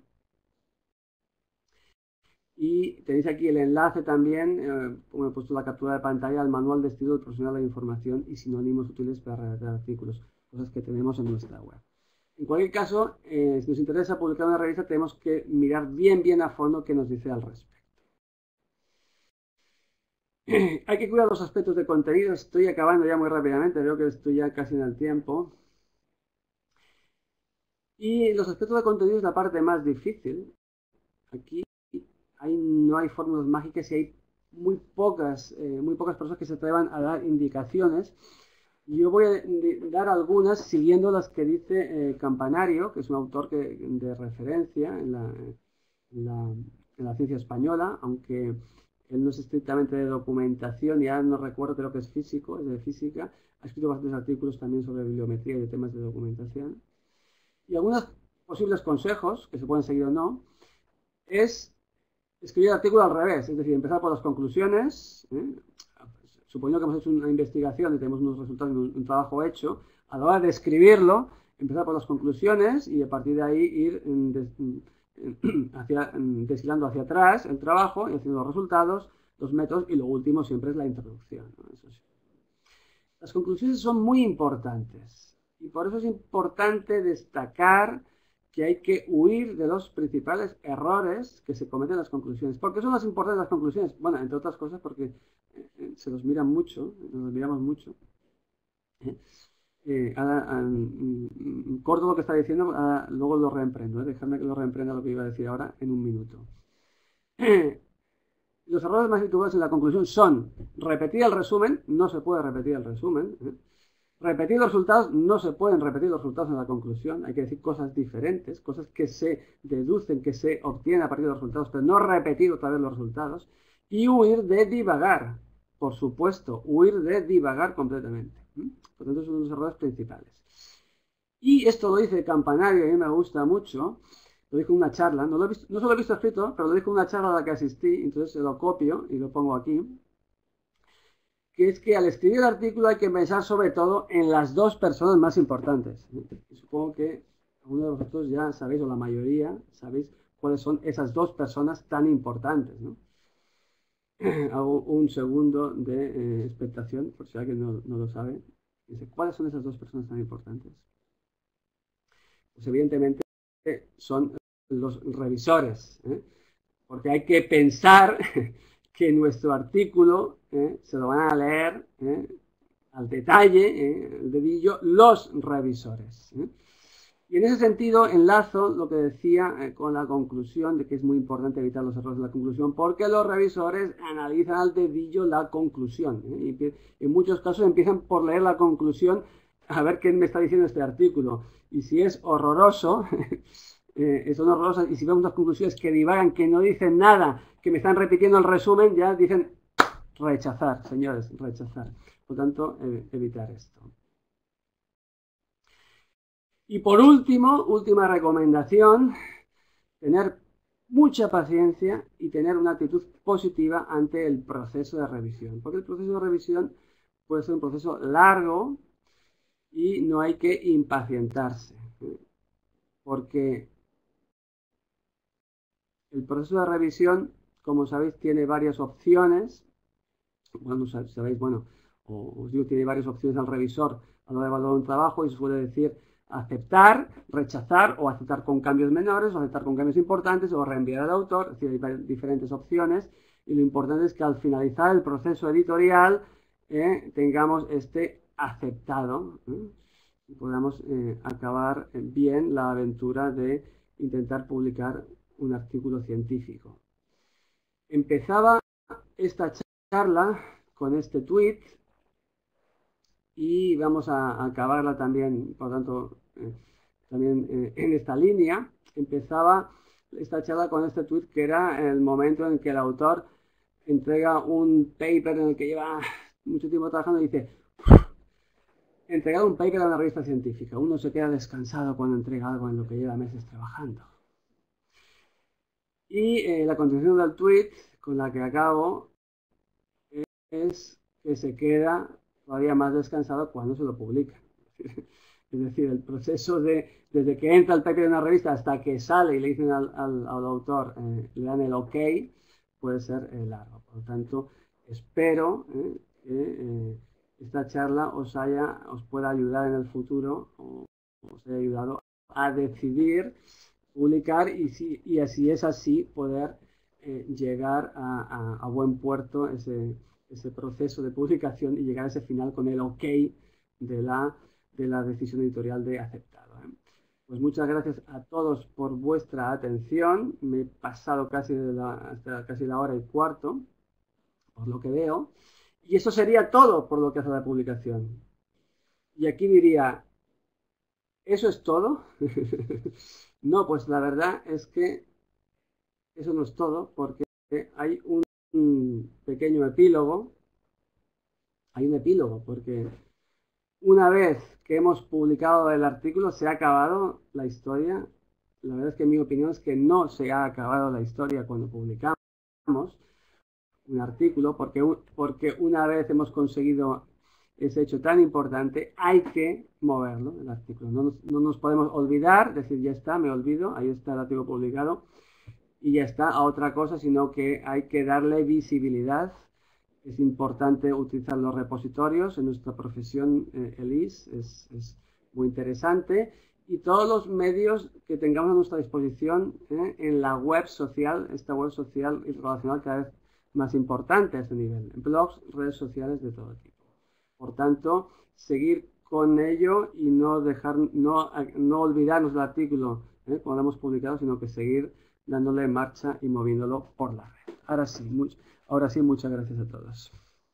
Y tenéis aquí el enlace también, eh, como he puesto la captura de pantalla, al manual de estilo del profesional de la información y sinónimos útiles para redactar artículos, cosas que tenemos en nuestra web. En cualquier caso, eh, si nos interesa publicar una revista, tenemos que mirar bien, bien a fondo qué nos dice al respecto. Hay que cuidar los aspectos de contenido. Estoy acabando ya muy rápidamente, veo que estoy ya casi en el tiempo. Y los aspectos de contenido es la parte más difícil. Aquí hay, no hay fórmulas mágicas y hay muy pocas, eh, muy pocas personas que se atrevan a dar indicaciones. Yo voy a dar algunas siguiendo las que dice eh, Campanario, que es un autor que, de referencia en la, en, la, en la ciencia española, aunque él no es estrictamente de documentación, ya no recuerdo, creo que es físico, es de física. Ha escrito bastantes artículos también sobre bibliometría y de temas de documentación. Y algunos posibles consejos, que se pueden seguir o no, es escribir el artículo al revés, es decir, empezar por las conclusiones, ¿eh? Suponiendo que hemos hecho una investigación y tenemos unos resultados, un, un trabajo hecho, a la hora de escribirlo, empezar por las conclusiones y a partir de ahí ir des, hacia, deshilando hacia atrás el trabajo y haciendo los resultados, los métodos y lo último siempre es la introducción, ¿no? Eso sí. Las conclusiones son muy importantes y por eso es importante destacar que hay que huir de los principales errores que se cometen en las conclusiones. ¿Por qué son las importantes las conclusiones? Bueno, entre otras cosas porque eh, se los miran mucho, nos miramos mucho. ¿Eh? Eh, ahora, um, corto lo que está diciendo, ahora, luego lo reemprendo. ¿eh? Dejadme que lo reemprenda lo que iba a decir ahora en un minuto. Eh, los errores más habituales en la conclusión son repetir el resumen, no se puede repetir el resumen. ¿eh? Repetir los resultados, no se pueden repetir los resultados en la conclusión, hay que decir cosas diferentes, cosas que se deducen, que se obtienen a partir de los resultados, pero no repetir otra vez los resultados. Y huir de divagar, por supuesto, huir de divagar completamente. Por tanto, son los errores principales. Y esto lo dice Campanario, y a mí me gusta mucho, lo dijo en una charla, no, lo he visto, no solo lo he visto escrito, pero lo dijo en una charla a la que asistí, entonces lo copio y lo pongo aquí. Que es que al escribir el artículo hay que pensar sobre todo en las dos personas más importantes. Y supongo que algunos de vosotros ya sabéis, o la mayoría, sabéis cuáles son esas dos personas tan importantes, ¿no? Hago un segundo de eh, expectación, por si alguien no, no lo sabe. Dice, ¿cuáles son esas dos personas tan importantes? Pues evidentemente son los revisores, ¿eh? Porque hay que pensar que nuestro artículo eh, se lo van a leer eh, al detalle, eh, el dedillo, los revisores. Eh. Y en ese sentido enlazo lo que decía eh, con la conclusión de que es muy importante evitar los errores de la conclusión porque los revisores analizan al dedillo la conclusión. Eh, y en muchos casos empiezan por leer la conclusión a ver qué me está diciendo este artículo. Y si es horroroso... Eh, son horrorosas y si vemos las conclusiones que divagan, que no dicen nada, que me están repitiendo el resumen, ya dicen rechazar, señores, rechazar. Por tanto, eh, evitar esto. Y por último, última recomendación, tener mucha paciencia y tener una actitud positiva ante el proceso de revisión. Porque el proceso de revisión puede ser un proceso largo y no hay que impacientarse. ¿eh? Porque el proceso de revisión, como sabéis, tiene varias opciones. Bueno, sabéis, bueno, os digo, tiene varias opciones al revisor a la hora de evaluar un trabajo y se suele decir aceptar, rechazar o aceptar con cambios menores o aceptar con cambios importantes o reenviar al autor. Es decir, hay diferentes opciones y lo importante es que al finalizar el proceso editorial eh, tengamos este aceptado ¿eh? y podamos eh, acabar bien la aventura de intentar publicar un artículo científico. Empezaba esta charla con este tweet y vamos a acabarla también, por lo tanto, eh, también eh, en esta línea. Empezaba esta charla con este tweet que era el momento en que el autor entrega un paper en el que lleva mucho tiempo trabajando y dice, entregado un paper a una revista científica. Uno se queda descansado cuando entrega algo en lo que lleva meses trabajando. Y eh, la continuación del tweet con la que acabo es que se queda todavía más descansado cuando se lo publica. Es decir, el proceso de, desde que entra el paper en una revista hasta que sale y le dicen al, al, al autor, eh, le dan el ok, puede ser eh, largo. Por lo tanto, espero eh, que eh, esta charla os, haya, os pueda ayudar en el futuro, o os haya ayudado a decidir publicar y, si, y así es así poder eh, llegar a, a, a buen puerto ese, ese proceso de publicación y llegar a ese final con el ok de la, de la decisión editorial de aceptado. ¿eh? Pues muchas gracias a todos por vuestra atención. Me he pasado casi, de la, hasta casi la hora y cuarto, por lo que veo. Y eso sería todo por lo que hace la publicación. Y aquí diría, ¿eso es todo? No, pues la verdad es que eso no es todo, porque hay un, un pequeño epílogo. Hay un epílogo, porque una vez que hemos publicado el artículo, se ha acabado la historia. La verdad es que mi opinión es que no se ha acabado la historia cuando publicamos un artículo, porque, porque una vez hemos conseguido ese hecho tan importante, hay que moverlo, el artículo. No nos, no nos podemos olvidar, decir, ya está, me olvido, ahí está el artículo publicado, y ya está, a otra cosa, sino que hay que darle visibilidad. Es importante utilizar los repositorios. En nuestra profesión, eh, el I S, es, es muy interesante. Y todos los medios que tengamos a nuestra disposición eh, en la web social, esta web social y relacional cada vez más importante a este nivel. Blogs, redes sociales de todo tipo. Por tanto, seguir con ello y no dejar, no, no olvidarnos del artículo eh, cuando lo hemos publicado, sino que seguir dándole marcha y moviéndolo por la red. Ahora sí, mucho. Ahora sí, muchas gracias a todos.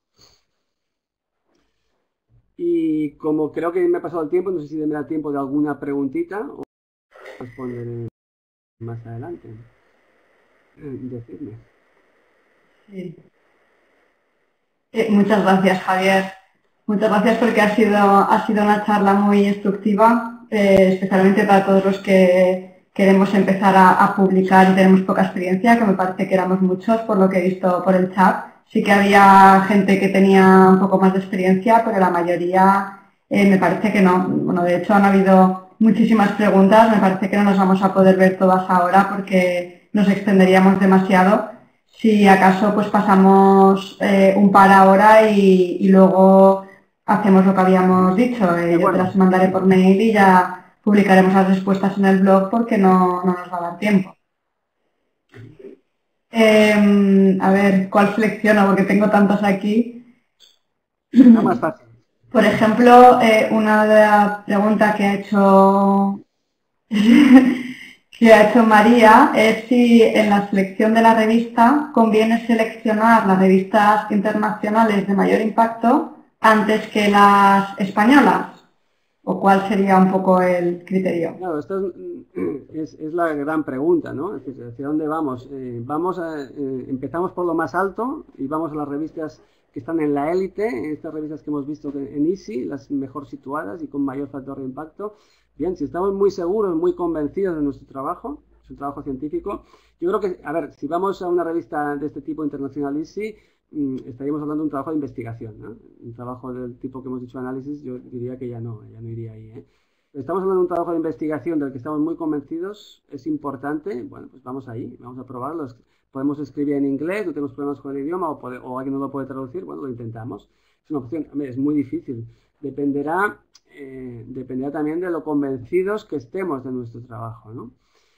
Y como creo que me ha pasado el tiempo, no sé si me da tiempo de alguna preguntita o responderé más adelante. Decidme. Sí. Eh, muchas gracias, Javier. Muchas gracias porque ha sido, ha sido una charla muy instructiva, eh, especialmente para todos los que queremos empezar a, a publicar y tenemos poca experiencia, que me parece que éramos muchos por lo que he visto por el chat. Sí que había gente que tenía un poco más de experiencia, pero la mayoría eh, me parece que no. Bueno, de hecho han habido muchísimas preguntas, me parece que no nos vamos a poder ver todas ahora porque nos extenderíamos demasiado. Si acaso pues pasamos eh, un par ahora y, y luego hacemos lo que habíamos dicho. Eh, yo te las mandaré por mail y ya publicaremos las respuestas en el blog porque no, no nos va a dar tiempo. Eh, a ver, ¿cuál selecciono? Porque tengo tantas aquí. No, más fácil. Por ejemplo, eh, una de las preguntas que ha hecho que ha hecho María es si en la selección de la revista conviene seleccionar las revistas internacionales de mayor impacto antes que las españolas. ¿O cuál sería un poco el criterio? Claro, esto es, es, es la gran pregunta, ¿no? Es decir, ¿hacia dónde vamos? Eh, vamos a, eh, empezamos por lo más alto y vamos a las revistas que están en la élite, estas revistas que hemos visto en I S I, las mejor situadas y con mayor factor de impacto. Bien, si estamos muy seguros, muy convencidos de nuestro trabajo, su trabajo científico, yo creo que, a ver, si vamos a una revista de este tipo internacional I S I, estaríamos hablando de un trabajo de investigación, ¿no? Un trabajo del tipo que hemos dicho análisis, yo diría que ya no, ya no iría ahí, ¿eh? Estamos hablando de un trabajo de investigación del que estamos muy convencidos, es importante, bueno, pues vamos ahí, vamos a probarlo. Podemos escribir en inglés, no tenemos problemas con el idioma, o, puede, o alguien no lo puede traducir, bueno, lo intentamos. Es una opción, es muy difícil, dependerá, eh, dependerá también de lo convencidos que estemos de nuestro trabajo, ¿no?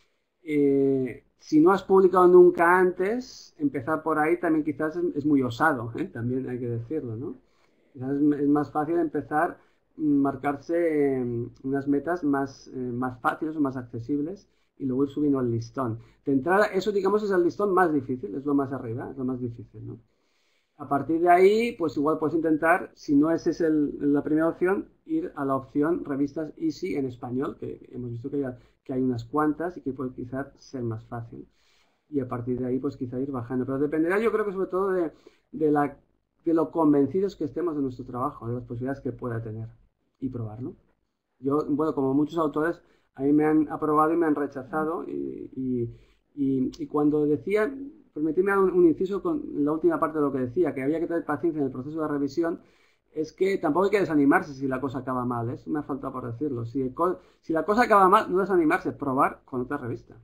Eh, si no has publicado nunca antes, empezar por ahí también quizás es, es muy osado, ¿eh? También hay que decirlo, ¿no? Quizás es, es más fácil empezar, marcarse eh, unas metas más, eh, más fáciles o más accesibles y luego ir subiendo el listón. De entrada, eso digamos es el listón más difícil, es lo más arriba, es lo más difícil, ¿no? A partir de ahí, pues igual puedes intentar, si no esa es el, la primera opción, ir a la opción revistas I S I en español, que hemos visto que, ya, que hay unas cuantas y que puede quizás ser más fácil. Y a partir de ahí, pues quizá ir bajando. Pero dependerá, yo creo que sobre todo de, de, la, de lo convencidos que estemos de nuestro trabajo, de las posibilidades que pueda tener y probarlo. Yo, bueno, como muchos autores, a mí me han aprobado y me han rechazado y, y, y, y cuando decía... Permitidme un, un inciso con la última parte de lo que decía, que había que tener paciencia en el proceso de revisión, es que tampoco hay que desanimarse si la cosa acaba mal, ¿eh? Eso me ha faltado por decirlo. Si, el, si la cosa acaba mal, no desanimarse, probar con otra revista.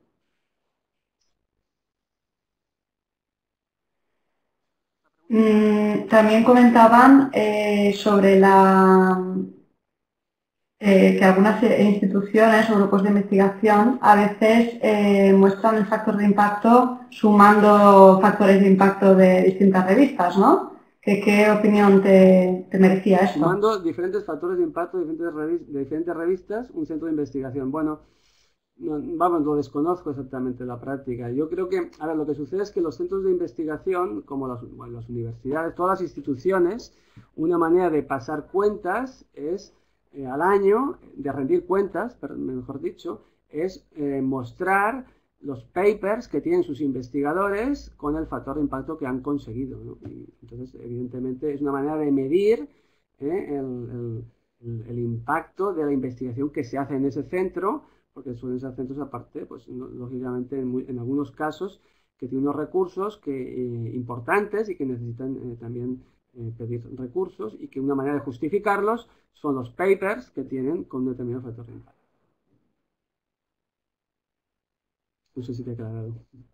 Mm, también comentaban eh, sobre la... Eh, que algunas instituciones o grupos de investigación a veces eh, muestran el factor de impacto sumando factores de impacto de distintas revistas, ¿no? ¿Qué, qué opinión te, te merecía esto? Sumando diferentes factores de impacto de diferentes, revi de diferentes revistas, un centro de investigación. Bueno, no, vamos, lo desconozco exactamente la práctica. Yo creo que, a ver, lo que sucede es que los centros de investigación, como las, bueno, las universidades, todas las instituciones, una manera de pasar cuentas es, eh, al año, de rendir cuentas, pero mejor dicho, es eh, mostrar los papers que tienen sus investigadores con el factor de impacto que han conseguido, ¿no? Y entonces, evidentemente, es una manera de medir ¿eh? el, el, el impacto de la investigación que se hace en ese centro, porque suelen ser centros aparte, pues no, lógicamente en, muy, en algunos casos que tienen unos recursos que, eh, importantes y que necesitan eh, también eh, pedir recursos, y que una manera de justificarlos son los papers que tienen con un determinado factor de impacto. No sé si te ha aclarado.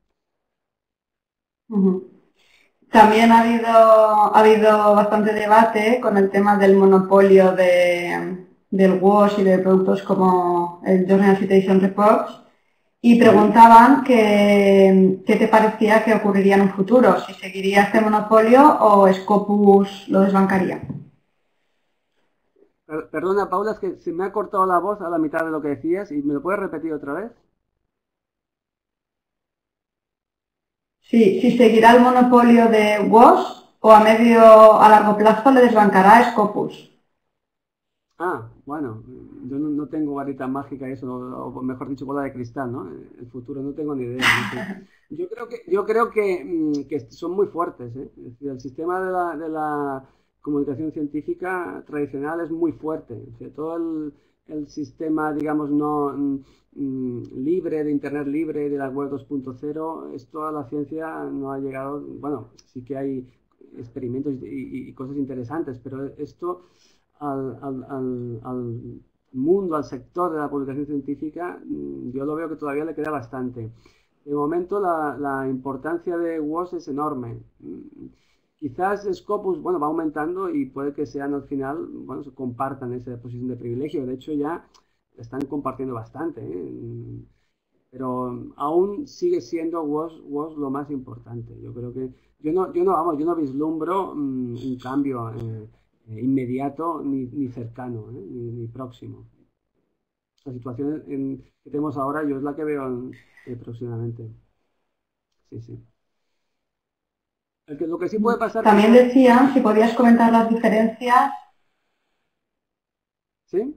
Uh-huh. También ha habido, ha habido bastante debate con el tema del monopolio de, del WOS y de productos como el Journal Citation Reports, y preguntaban que, qué te parecía que ocurriría en un futuro, si seguiría este monopolio o Scopus lo desbancaría. Perdona, Paula, es que se me ha cortado la voz a la mitad de lo que decías, y ¿me lo puedes repetir otra vez? Sí, si seguirá el monopolio de WOS o a medio a largo plazo le desbancará Scopus. Ah, bueno, yo no, no tengo varita mágica eso, o mejor dicho, bola de cristal, ¿no? El futuro no tengo ni idea. No sé. Yo creo que, yo creo que, que son muy fuertes, ¿eh? Es decir, el sistema de la, de la comunicación científica tradicional es muy fuerte. O sea, todo el, el sistema, digamos, no mm, libre, de Internet libre, de la web dos punto cero, es toda la ciencia no ha llegado, bueno, sí que hay experimentos y, y cosas interesantes, pero esto al, al, al, al mundo, al sector de la publicación científica, yo lo veo que todavía le queda bastante. De momento la, la importancia de WOS es enorme. Quizás Scopus, bueno, va aumentando y puede que sean al final, bueno, se compartan esa posición de privilegio. De hecho, ya están compartiendo bastante, ¿eh? Pero aún sigue siendo WOS, WOS lo más importante. Yo creo que, yo no, yo no, vamos, yo no vislumbro um, un cambio eh, eh, inmediato ni, ni cercano, ¿eh? ni, ni próximo. La situación en, que tenemos ahora yo es la que veo en, eh, próximamente. Sí, sí. El que, lo que sí puede pasar... También decían si podías comentar las diferencias. ¿Sí?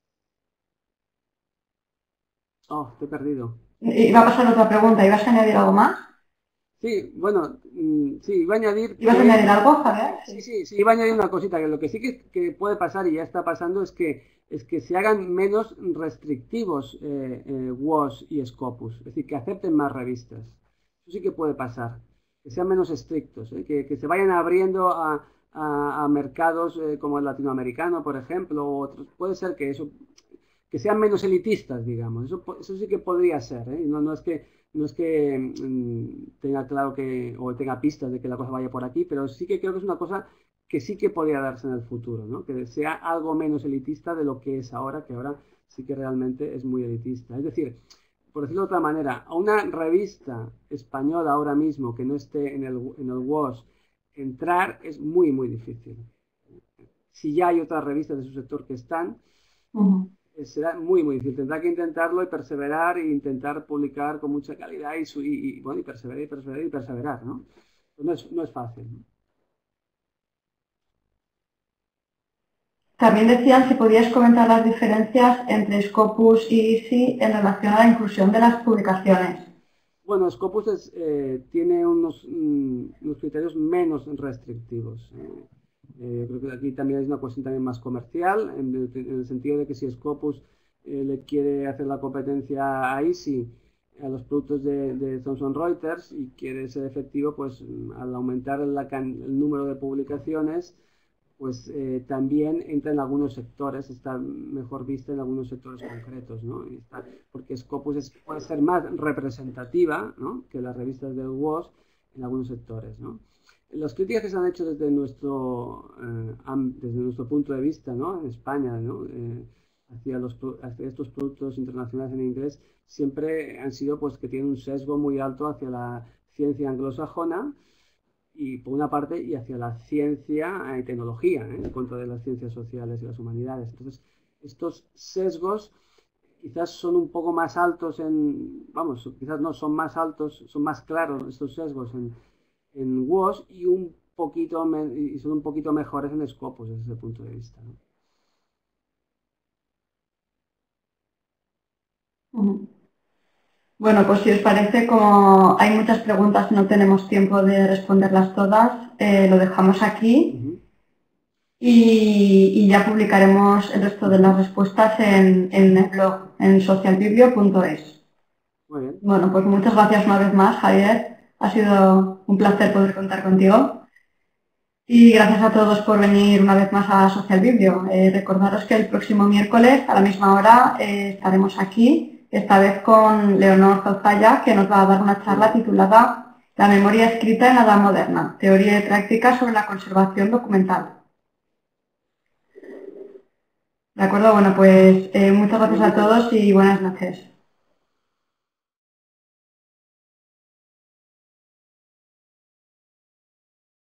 Oh, te he perdido. Iba a pasar otra pregunta, ¿ibas a añadir algo más? Sí, bueno, sí, iba a añadir... ¿Ibas a que... añadir algo, Javier? Sí, sí, sí, iba a añadir una cosita, que lo que sí que, que puede pasar, y ya está pasando, es que, es que se hagan menos restrictivos eh, eh, WOS y Scopus, es decir, que acepten más revistas. Eso sí que puede pasar, que sean menos estrictos, ¿eh? que, que se vayan abriendo a, a, a mercados eh, como el latinoamericano, por ejemplo, o otros. Puede ser que eso... que sean menos elitistas, digamos. Eso, eso sí que podría ser, ¿eh? No, no es que, no es que mmm, tenga claro que, o tenga pistas de que la cosa vaya por aquí, pero sí que creo que es una cosa que sí que podría darse en el futuro, ¿no? Que sea algo menos elitista de lo que es ahora, que ahora sí que realmente es muy elitista. Es decir, por decirlo de otra manera, a una revista española ahora mismo que no esté en el, en el WOS, entrar es muy, muy difícil. Si ya hay otras revistas de su sector que están, uh-huh. será muy, muy difícil. Tendrá que intentarlo y perseverar e intentar publicar con mucha calidad y, su, y, y bueno, y perseverar y perseverar y perseverar, ¿no? Pues no es, no es fácil, ¿no? También decían si podías comentar las diferencias entre Scopus y I C I en relación a la inclusión de las publicaciones. Bueno, Scopus es, eh, tiene unos, mm, unos criterios menos restrictivos. ¿eh? Eh, creo que aquí también es una cuestión también más comercial, en el, en el sentido de que si Scopus eh, le quiere hacer la competencia a I C I, a los productos de, de Thomson Reuters, y quiere ser efectivo, pues al aumentar la, el número de publicaciones, pues eh, también entra en algunos sectores, está mejor vista en algunos sectores concretos, ¿no? Está, porque Scopus es, puede ser más representativa, ¿no? que las revistas del WOS en algunos sectores, ¿no? Las críticas que se han hecho desde nuestro, eh, desde nuestro punto de vista, ¿no? en España, ¿no? eh, hacia, los, hacia estos productos internacionales en inglés, siempre han sido pues que tienen un sesgo muy alto hacia la ciencia anglosajona, y por una parte, y hacia la ciencia y tecnología, ¿eh? En contra de las ciencias sociales y las humanidades. Entonces, estos sesgos quizás son un poco más altos en, vamos, quizás no son más altos, son más claros estos sesgos en, en W O S y un poquito y son un poquito mejores en Scopus desde ese punto de vista, ¿no? Bueno, pues si os parece, como hay muchas preguntas y no tenemos tiempo de responderlas todas, eh, lo dejamos aquí. Uh-huh. y, y ya publicaremos el resto de las respuestas en, en el blog, en socialbiblio punto es. Muy bien. Bueno, pues muchas gracias una vez más, Javier. Ha sido un placer poder contar contigo. Y gracias a todos por venir una vez más a Social Biblio. Eh, recordaros que el próximo miércoles a la misma hora eh, estaremos aquí, esta vez con Leonor Zauzaya, que nos va a dar una charla titulada La memoria escrita en la Edad Moderna, teoría y práctica sobre la conservación documental. De acuerdo, bueno, pues eh, muchas gracias a todos y buenas noches.